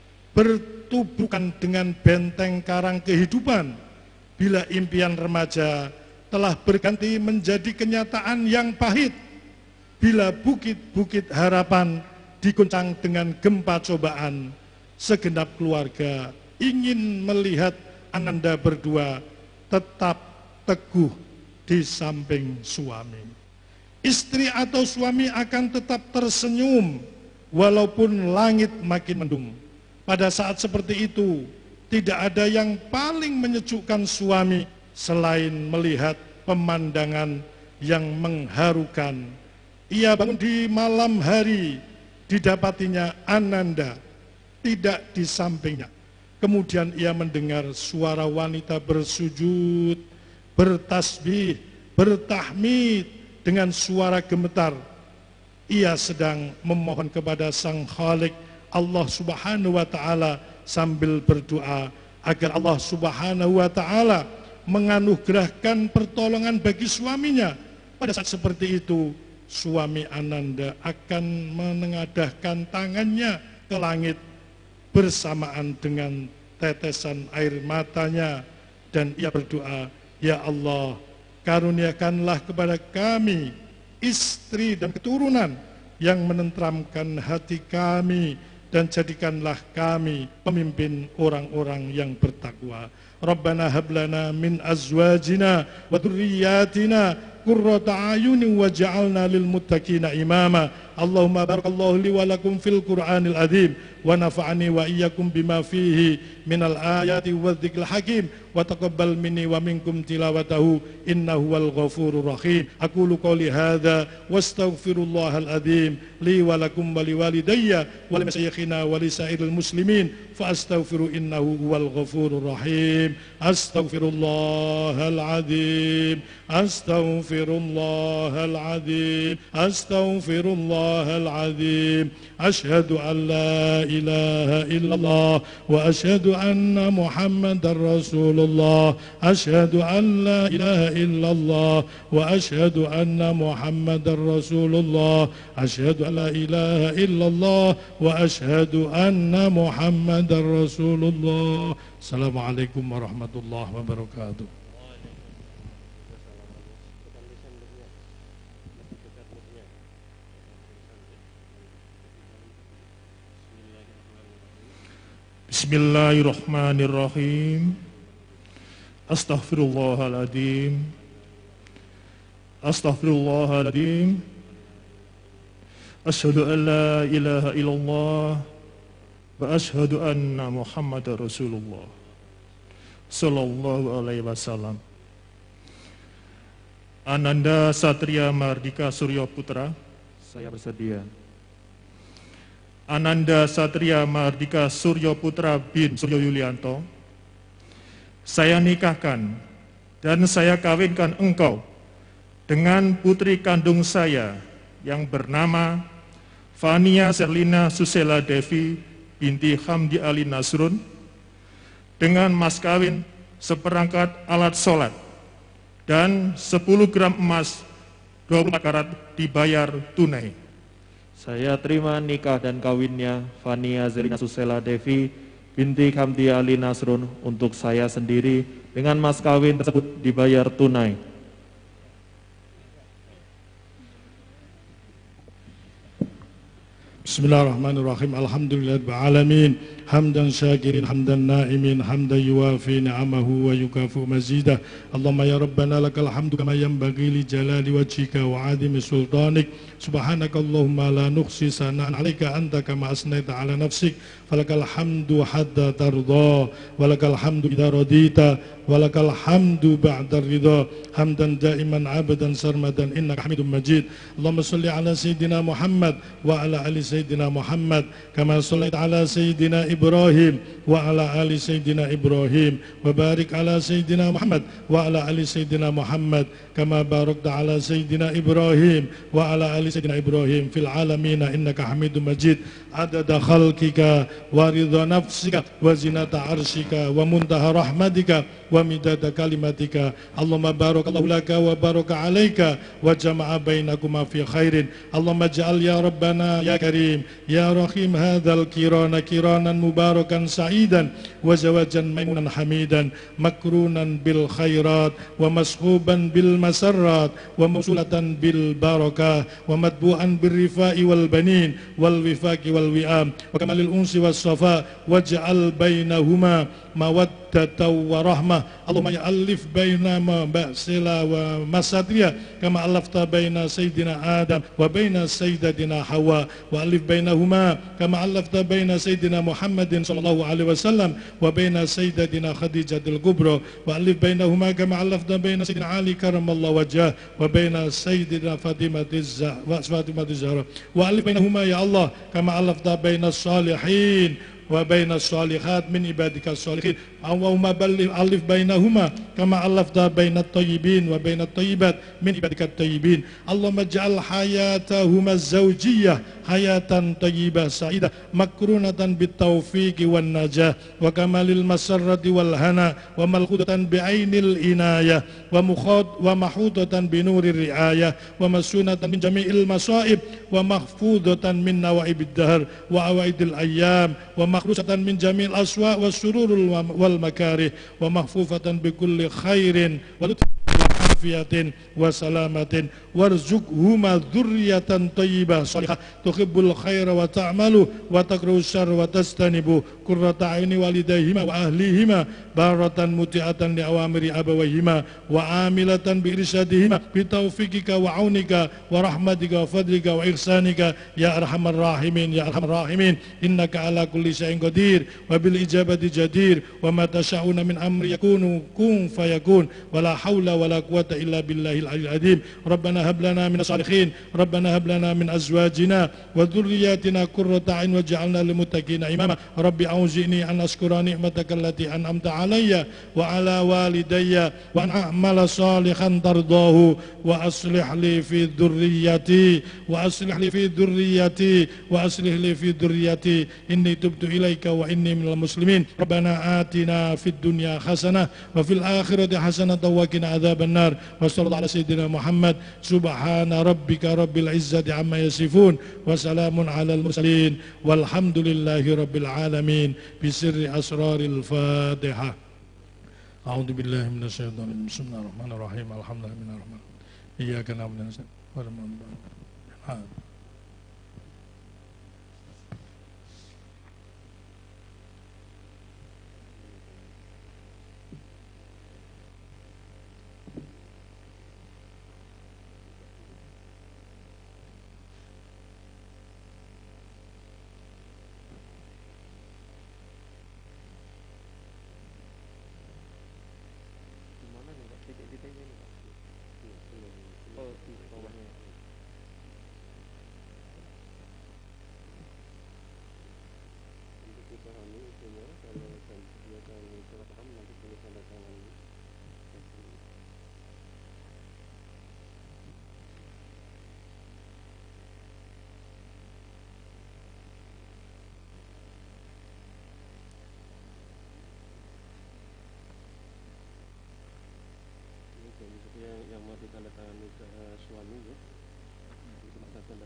bertubuhkan dengan benteng karang kehidupan, bila impian remaja telah berganti menjadi kenyataan yang pahit, bila bukit-bukit harapan diguncang dengan gempa cobaan, segenap keluarga ingin melihat Ananda berdua tetap teguh di samping suami. Istri atau suami akan tetap tersenyum walaupun langit makin mendung. Pada saat seperti itu, tidak ada yang paling menyejukkan suami selain melihat pemandangan yang mengharukan. Ia bangun di malam hari, didapatinya Ananda tidak di sampingnya. Kemudian ia mendengar suara wanita bersujud, bertasbih, bertahmid dengan suara gemetar. Ia sedang memohon kepada Sang Khalik Allah Subhanahu wa taala sambil berdoa agar Allah Subhanahu wa taala menganugerahkan pertolongan bagi suaminya. Pada saat seperti itu, suami Ananda akan menengadahkan tangannya ke langit bersamaan dengan tetesan air matanya dan ia berdoa, ya Allah, karuniakanlah kepada kami istri dan keturunan yang menenteramkan hati kami dan jadikanlah kami pemimpin orang-orang yang bertakwa. Rabbana hablana min azwajina wa dhurriyyatina qurrata a'yunin waj'alna lil muttaqina imama. Allahumma barakallahu li wa lakum fil Qur'anil azim wa nafa'ani wa iyyakum bima fihi minal ayati wadh-dhikril hakim wa taqabbal minni wa minkum tilawatahu innahu wal ghafurur rahim. Aqulu qouli hadza wastaghfirullahal azim li wa lakum wa liwalidayya wa limasyayikhina wa lisairil muslimin فأستغفر إنه هو الغفور الرحيم. أستغفر الله العظيم أستغفر الله العظيم أستغفر الله العظيم. أشهد أن لا إله إلا الله وأشهد أن محمدا رسول الله. أشهد أن لا إله إلا الله وأشهد أن محمدا رسول الله. أشهد أن لا إله إلا الله وأشهد أن محمدا رسول الله. السلام عليكم ورحمة الله وبركاته. Bismillahirrahmanirrahim. Astaghfirullahaladzim Astaghfirullahaladzim. Asyhadu an la ilaha illallah wa asyhadu anna Muhammadar Rasulullah sallallahu alaihi wasallam. Ananda Satria Mardika Surya Putra, saya bersedia. Ananda Satria Mardika Surya Putra bin Suryo Yulianto, saya nikahkan dan saya kawinkan engkau dengan putri kandung saya yang bernama Fania Serlina Susela Devi binti Hamdi Ali Nasrun dengan mas kawin seperangkat alat sholat dan sepuluh gram emas dua puluh empat karat dibayar tunai. Saya terima nikah dan kawinnya Fania Zerina Susela Devi binti Hamdi Ali Nasrun untuk saya sendiri dengan mas kawin tersebut dibayar tunai. Bismillahirrahmanirrahim. Alhamdulillahirabbil alamin. Hamdan syakirin, hamdan na'imin, hamdan yuwafi ni'amahu wa yukafu mazidah. Allahumma ya Rabbana lakal hamdu kama yanbaghi li jalali wajhika wa 'azimi sultanik. Subhanaka Allahumma la nuhsi sana'an 'alaika anta kama asnaita 'ala nafsik. Falakal hamdu hatta tarda, walakal hamdu idza radita, walakal hamdu ba'da ridha. Hamdan da'iman 'abadan sarmadan innaka Hamidum Majid. Allahumma shalli 'ala sayyidina Muhammad wa 'ala ali sayyidina Muhammad kama shallaita 'ala sayyidina Ibrahim wa 'ala ali sayyidina Ibrahim wa barik 'ala sayyidina Muhammad wa 'ala ali sayyidina Muhammad kama barakta 'ala sayyidina Ibrahim wa 'ala ali sayyidina Ibrahim fil alamin innaka Hamidum Majid. Adada khalqika wa ridha nafsika wa zinata arshika wa muntaha rahmatika wa midada kalimatika. Allahumma barakallahu laka wa baraka alaika wa jama'a bainakuma fi khairin. Allahumma ja'al ya Rabbana ya Karim ya Rahim hadzal kirana kiranan mubarakan sa'idan wa zawajan maimunan hamidan makrunan bil khairat wa mashuban bil masarrat wa mausulatan bil barakah wa matbu'an bir rifa'i wal banin wal wifaqi wal wi'am wa kamalil unsi was safa waj'al bainahuma mawaddatan wa rahmah. Allahumma ya alif baina ma ba'sila wa masatria kama alafta baina sayyidina Adam wa baina sayyidatina Hawa wa alif bainahuma kama alafta baina sayyidina Muhammadin sallallahu alaihi wasallam wa baina sayyidatina Khadijatul Kubra wa alif bainahuma kama alafta baina sayyidina Ali karamallahu wajhah wa baina sayyidina Fatimatiz Zahra wa alif bainahuma ya Allah kama alafta baina salihin wa baina salihat min ibadika salihin. Allahumma balligh alif bainahuma kama alafta baina tayyibin wa baina tayyibat min ibadika tayyibin. Allahumma ja'al hayatahuma zawjiyah hayatan tayyibah sa'idah makrunatan bitaufiqi wan najah wa kamalil masarrati wal hana wa malkhudatan bi'ainil inayah wa mukhad wa mahudatan binuri riayah wa masunatan min jami'il masaib wa mahfudatan min nawaibid dahr wa awaidil ayyam wa makhrusatan min jamil aswa wa sururul wal makarih wa mahfufatan bi kulli khairin wa afiyatin wa salamatin warzuqhuma dzurriyyatan thayyibah shalihah tuhibbul khaira wa ta'malu wa takrahu syarra wa tastanibu qurrata aini walidayhima wa ahlihima baratan muti'atan li awamiri abawayhima wa amilatan bi irsyadihima bi taufiqika wa aunika wa rahmatika wa fadlika wa ihsanika ya arhamar rahimin ya arhamar rahimin innaka ala kulli syai'in qadir wa bil ijabati jadir wa ma tasyauna min amri yakunu kun fayakun wala haula wala quwwata illa billahil aliyyil azim. Rabbana hab lana minas salihin Rabbana hab lana min azwajina wa dhurriyyatina qurrata a'yun waj'alna lil muttaqina imama. Rabbi auzi'ni an askura ni'mataka allati an'amta alayya wa ala walidayya wa an a'mala salihan tardahu wa aslih li fi dhurriyyati wa aslih li fi dhurriyyati wa aslih li fi dhurriyyati inni tubtu ilaika wa inni minal muslimin. Rabbana atina fid dunya hasanah wa fil akhirati hasanah wa qina adzabannar. Wa sallallahu ala sayyidina Muhammad. Subhana rabbika rabbil izzati amma yasifun wa salamun alal mursalin walhamdulillahi rabbil alamin bisirri asraril Fatihah. A'udzu billahi minasyaitonir rajim. Bismillahirrahmanirrahim. Alhamdulillahirabbil alamin. Iyyaka na'budu wa iyyaka nasta'in. Yang mau ditandatangani ke suami ya, itu maksudnya.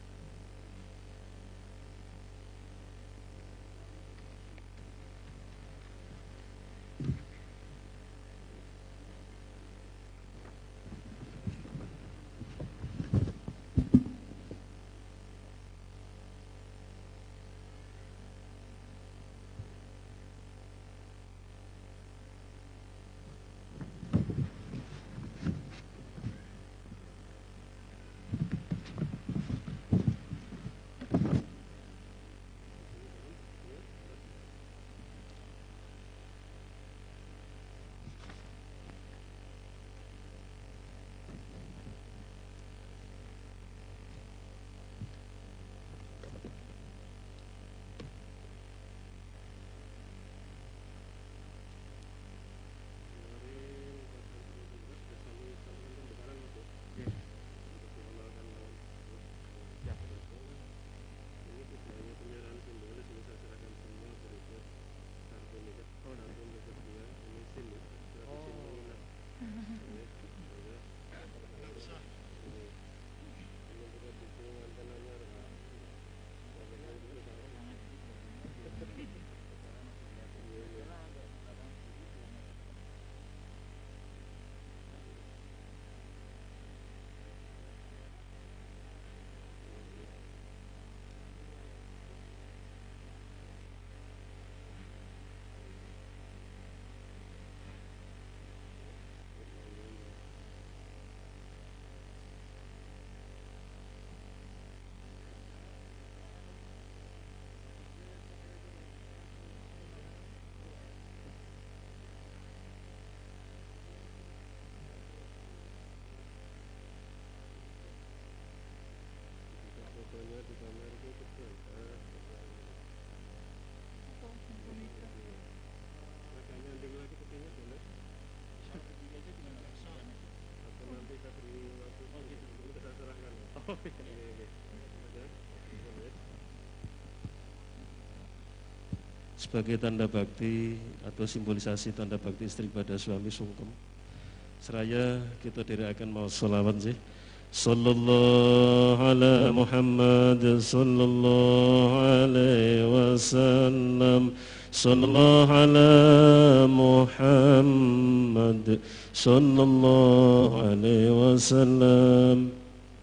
Sebagai tanda bakti atau simbolisasi tanda bakti istri pada suami sungkem, seraya kita tidak akan mau sholawat sih. Sallallahu ala Muhammad sallallahu alaihi wasallam. Sallallahu ala Muhammad sallallahu alaihi wasallam.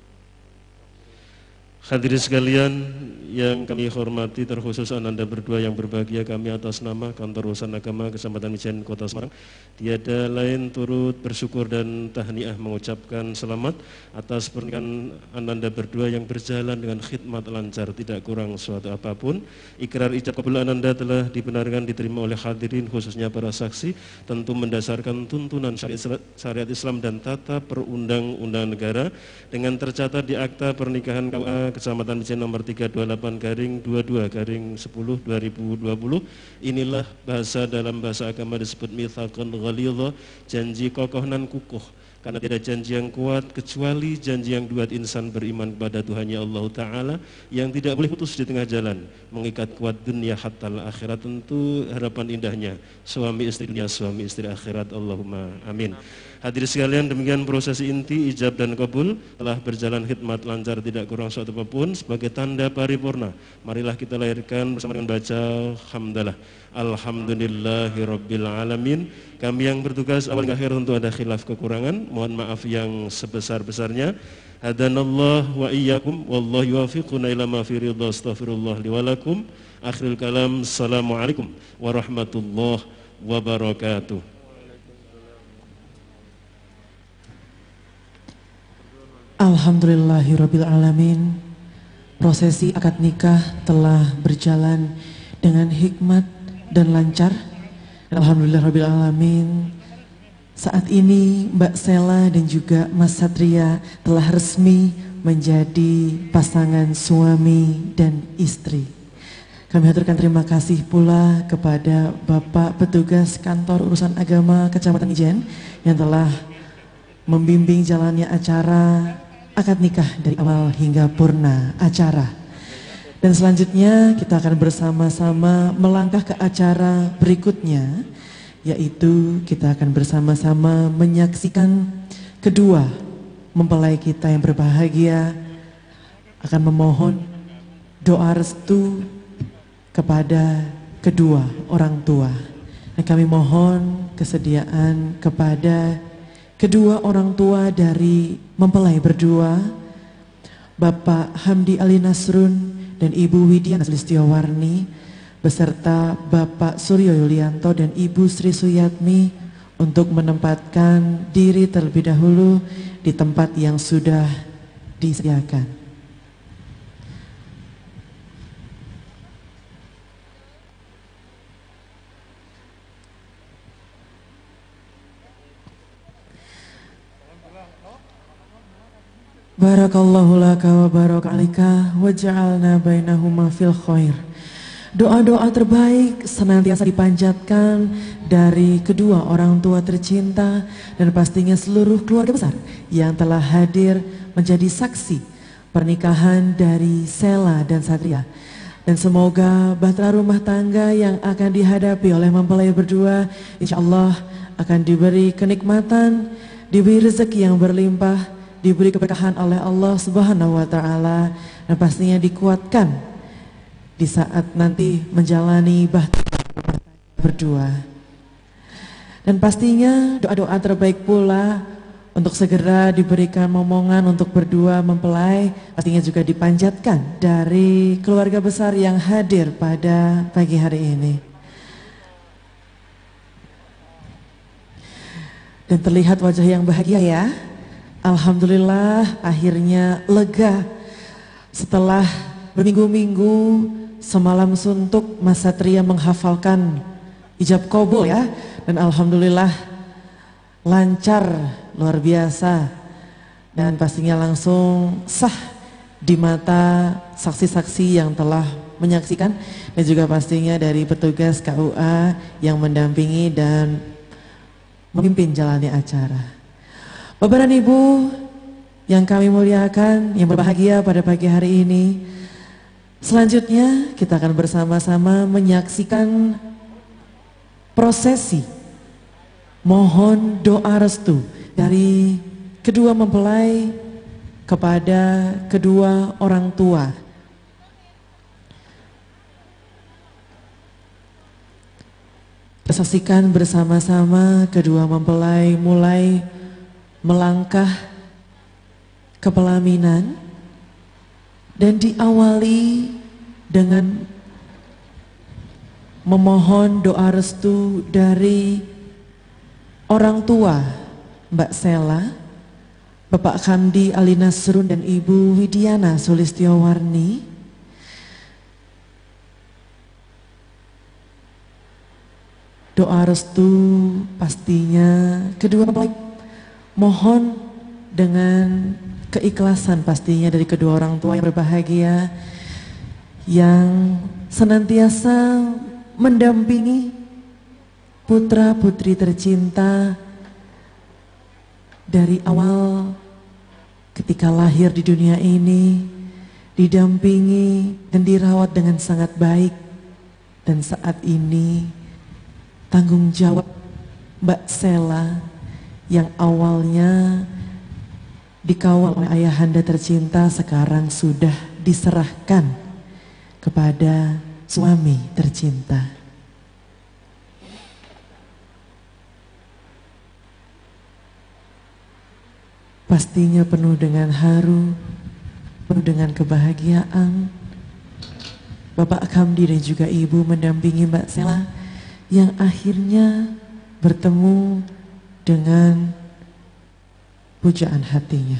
Hadirin sekalian yang kami hormati, terkhusus Ananda berdua yang berbahagia, kami atas nama Kantor Urusan Agama Kecamatan Mijen Kota Semarang tiada lain turut bersyukur dan tahniah mengucapkan selamat atas pernikahan Ananda berdua yang berjalan dengan khidmat lancar, tidak kurang suatu apapun. Ikrar ijab kabul Ananda telah dibenarkan diterima oleh hadirin khususnya para saksi, tentu mendasarkan tuntunan syariat Islam dan tata perundang-undangan negara, dengan tercatat di Akta Pernikahan K U A Kecamatan Mijen nomor tiga dua delapan delapan garing dua puluh dua garing sepuluh dua ribu dua puluh. Inilah bahasa dalam bahasa agama disebut mitsaqan ghalidha, janji kokoh nan kukuh. Karena tidak janji yang kuat kecuali janji yang buat insan beriman kepada Tuhannya Allah Ta'ala, yang tidak boleh putus di tengah jalan, mengikat kuat dunia hatta akhirat. Tentu harapan indahnya suami istri dunia, suami istri akhirat. Allahumma amin. Hadirin sekalian, demikian prosesi inti ijab dan kabul telah berjalan khidmat lancar, tidak kurang suatu apapun. Sebagai tanda paripurna, marilah kita lahirkan bersama dengan baca hamdalah. Alhamdulillahirabbil alamin. Kami yang bertugas awal hingga akhir tentu ada khilaf kekurangan, mohon maaf yang sebesar-besarnya. Hadanallah wa iyyakum wallahu yuwaffiquna ila ma fi ridha. Astaghfirullah li wa lakum. Akhirul kalam. Assalamualaikum warahmatullahi wabarakatuh. Alhamdulillahirabbil alamin. Prosesi akad nikah telah berjalan dengan hikmat dan lancar. Alhamdulillahirabbil alamin. Saat ini Mbak Sela dan juga Mas Satria telah resmi menjadi pasangan suami dan istri. Kami haturkan terima kasih pula kepada Bapak Petugas Kantor Urusan Agama Kecamatan Ijen yang telah membimbing jalannya acara akad nikah dari awal hingga purna acara. Dan selanjutnya kita akan bersama-sama melangkah ke acara berikutnya, yaitu kita akan bersama-sama menyaksikan kedua mempelai kita yang berbahagia akan memohon doa restu kepada kedua orang tua. Dan kami mohon kesediaan kepada kedua orang tua dari mempelai berdua, Bapak Hamdi Ali Nasrun dan Ibu Widiana Sulistiawarni beserta Bapak Suryo Yulianto dan Ibu Sri Suyatmi untuk menempatkan diri terlebih dahulu di tempat yang sudah disediakan. Barakallahu laka wa baraka alika wa ja'alna bainahuma fil khair. Doa-doa terbaik senantiasa dipanjatkan dari kedua orang tua tercinta dan pastinya seluruh keluarga besar yang telah hadir menjadi saksi pernikahan dari Sela dan Satria. Dan semoga bahtera rumah tangga yang akan dihadapi oleh mempelai berdua insya Allah akan diberi kenikmatan, diberi rezeki yang berlimpah, diberi keberkahan oleh Allah Subhanahu wa taala, dan pastinya dikuatkan di saat nanti menjalani bahtera berdua. Dan pastinya doa-doa terbaik pula untuk segera diberikan momongan untuk berdua mempelai pastinya juga dipanjatkan dari keluarga besar yang hadir pada pagi hari ini. Dan terlihat wajah yang bahagia ya. Alhamdulillah akhirnya lega setelah berminggu-minggu semalam suntuk Mas Satria menghafalkan ijab qabul ya, dan alhamdulillah lancar luar biasa dan pastinya langsung sah di mata saksi-saksi yang telah menyaksikan dan juga pastinya dari petugas K U A yang mendampingi dan memimpin jalannya acara. Bapak dan Ibu yang kami muliakan, yang berbahagia pada pagi hari ini, selanjutnya kita akan bersama-sama menyaksikan prosesi mohon doa restu dari kedua mempelai kepada kedua orang tua. Kita saksikan bersama-sama kedua mempelai mulai melangkah ke pelaminan dan diawali dengan memohon doa restu dari orang tua Mbak Sela, Bapak Hamdi Ali Nasrun dan Ibu Widiana Sulistiawarni. Doa restu pastinya kedua mempelai mohon dengan keikhlasan pastinya dari kedua orang tua yang berbahagia, yang senantiasa mendampingi putra-putri tercinta dari awal ketika lahir di dunia ini, didampingi dan dirawat dengan sangat baik. Dan saat ini tanggung jawab Mbak Sela yang awalnya dikawal oleh ayahanda tercinta sekarang sudah diserahkan kepada suami tercinta. Pastinya penuh dengan haru, penuh dengan kebahagiaan. Bapak Kamdi dan juga Ibu mendampingi Mbak Sela yang akhirnya bertemu dengan pujaan hatinya.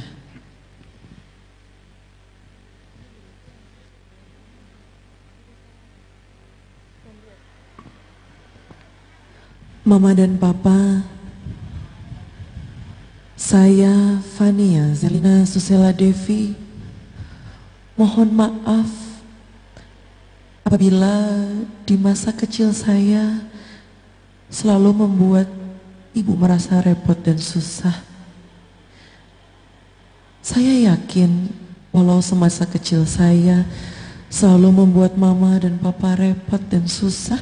Mama dan Papa, saya Fania Zelina Susela Devi mohon maaf apabila di masa kecil saya selalu membuat ibu merasa repot dan susah. Saya yakin walau semasa kecil saya selalu membuat mama dan papa repot dan susah,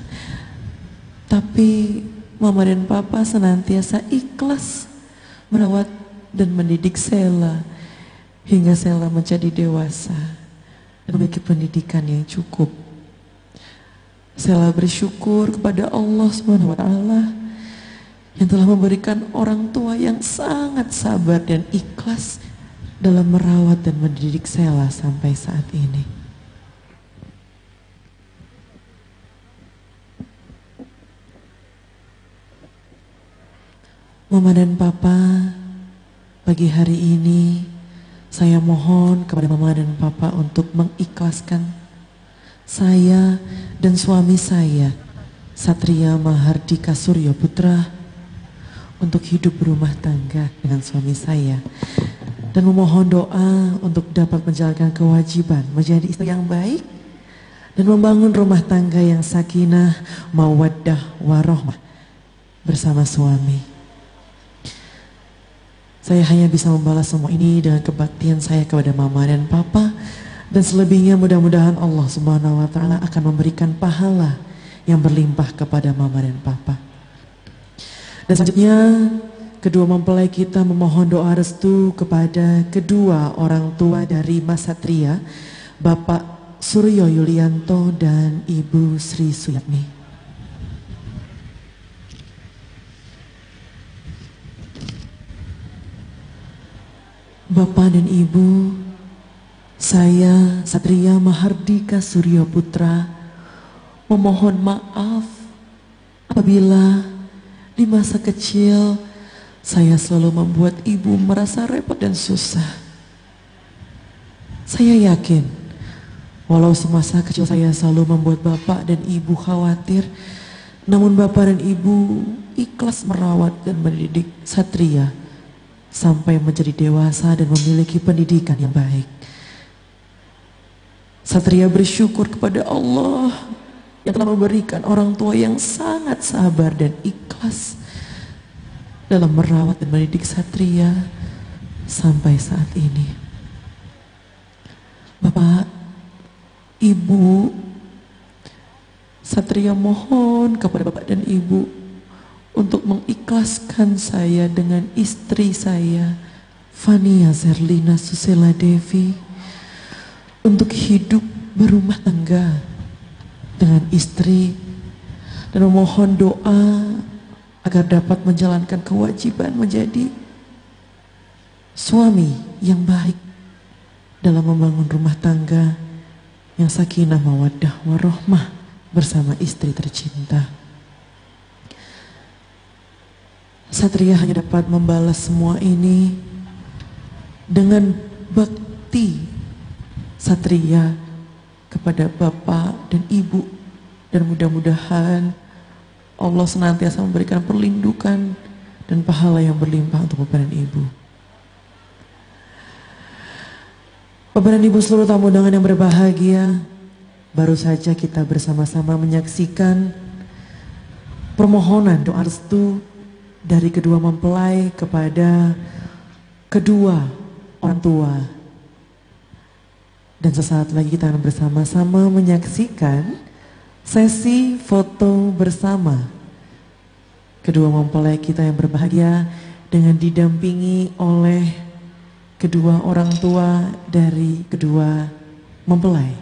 tapi mama dan papa senantiasa ikhlas merawat dan mendidik Sela hingga Sela menjadi dewasa dan memiliki pendidikan yang cukup. Sela bersyukur kepada Allah subhanahu wa taala yang telah memberikan orang tua yang sangat sabar dan ikhlas dalam merawat dan mendidik Sela sampai saat ini. Mama dan Papa, pagi hari ini saya mohon kepada Mama dan Papa untuk mengikhlaskan saya dan suami saya, Satria Mahardika Suryo Putra, untuk hidup berumah tangga dengan suami saya dan memohon doa untuk dapat menjalankan kewajiban menjadi istri yang baik dan membangun rumah tangga yang sakinah, mawaddah, warohmah bersama suami. Saya hanya bisa membalas semua ini dengan kebaktian saya kepada Mama dan Papa. Dan selebihnya mudah-mudahan Allah subhanahu wa ta'ala akan memberikan pahala yang berlimpah kepada Mama dan Papa. Dan selanjutnya kedua mempelai kita memohon doa restu kepada kedua orang tua dari Mas Satria, Bapak Suryo Yulianto dan Ibu Sri Suyatmi. Bapak dan Ibu, saya Satria Mahardika Suryo Putra memohon maaf apabila di masa kecil saya selalu membuat ibu merasa repot dan susah. Saya yakin walau semasa kecil saya selalu membuat bapak dan ibu khawatir, namun bapak dan ibu ikhlas merawat dan mendidik Satria sampai menjadi dewasa dan memiliki pendidikan yang baik. Satria bersyukur kepada Allah yang telah memberikan orang tua yang sangat sabar dan ikhlas dalam merawat dan mendidik Satria sampai saat ini. Bapak, Ibu, Satria mohon kepada Bapak dan Ibu untuk mengikhlaskan saya dengan istri saya, Fania Zerlina Susela Devi, untuk hidup berumah tangga dengan istri dan memohon doa agar dapat menjalankan kewajiban menjadi suami yang baik dalam membangun rumah tangga yang sakinah mawaddah warohmah bersama istri tercinta. Satria hanya dapat membalas semua ini dengan bakti Satria kepada Bapak dan Ibu, dan mudah-mudahan Allah senantiasa memberikan perlindungan dan pahala yang berlimpah untuk Bapak dan Ibu. Bapak dan Ibu seluruh tamu undangan yang berbahagia, baru saja kita bersama-sama menyaksikan permohonan doa restu dari kedua mempelai kepada kedua orang tua. Dan sesaat lagi kita akan bersama-sama menyaksikan sesi foto bersama kedua mempelai kita yang berbahagia dengan didampingi oleh kedua orang tua dari kedua mempelai.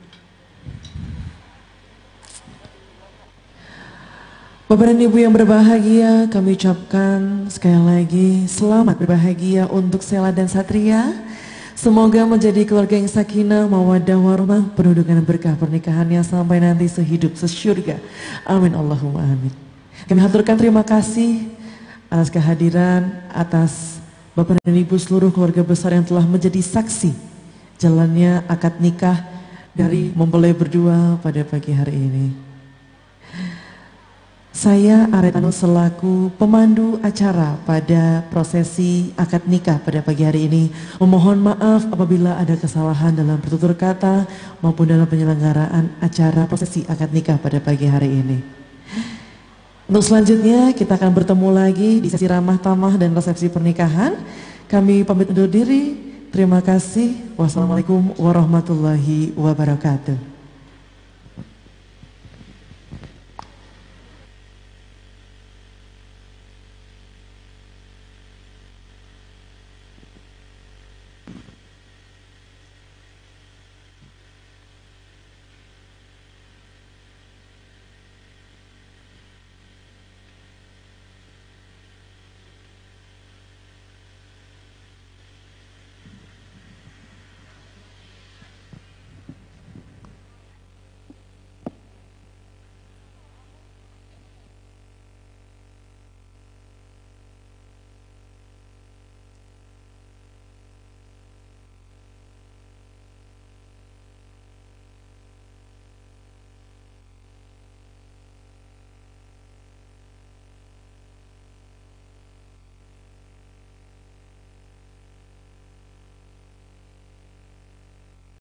Bapak dan Ibu yang berbahagia, kami ucapkan sekali lagi selamat berbahagia untuk Sela dan Satria. Semoga menjadi keluarga yang sakinah, mawaddah, warahmah, penuh dengan berkah pernikahannya sampai nanti sehidup sesyurga. Amin Allahumma amin. Kami haturkan terima kasih atas kehadiran, atas Bapak dan Ibu seluruh keluarga besar yang telah menjadi saksi jalannya akad nikah dari mempelai berdua pada pagi hari ini. Saya Aretano selaku pemandu acara pada prosesi akad nikah pada pagi hari ini memohon maaf apabila ada kesalahan dalam bertutur kata maupun dalam penyelenggaraan acara prosesi akad nikah pada pagi hari ini. Untuk selanjutnya kita akan bertemu lagi di sesi ramah tamah dan resepsi pernikahan. Kami pamit undur diri. Terima kasih. Wassalamualaikum warahmatullahi wabarakatuh.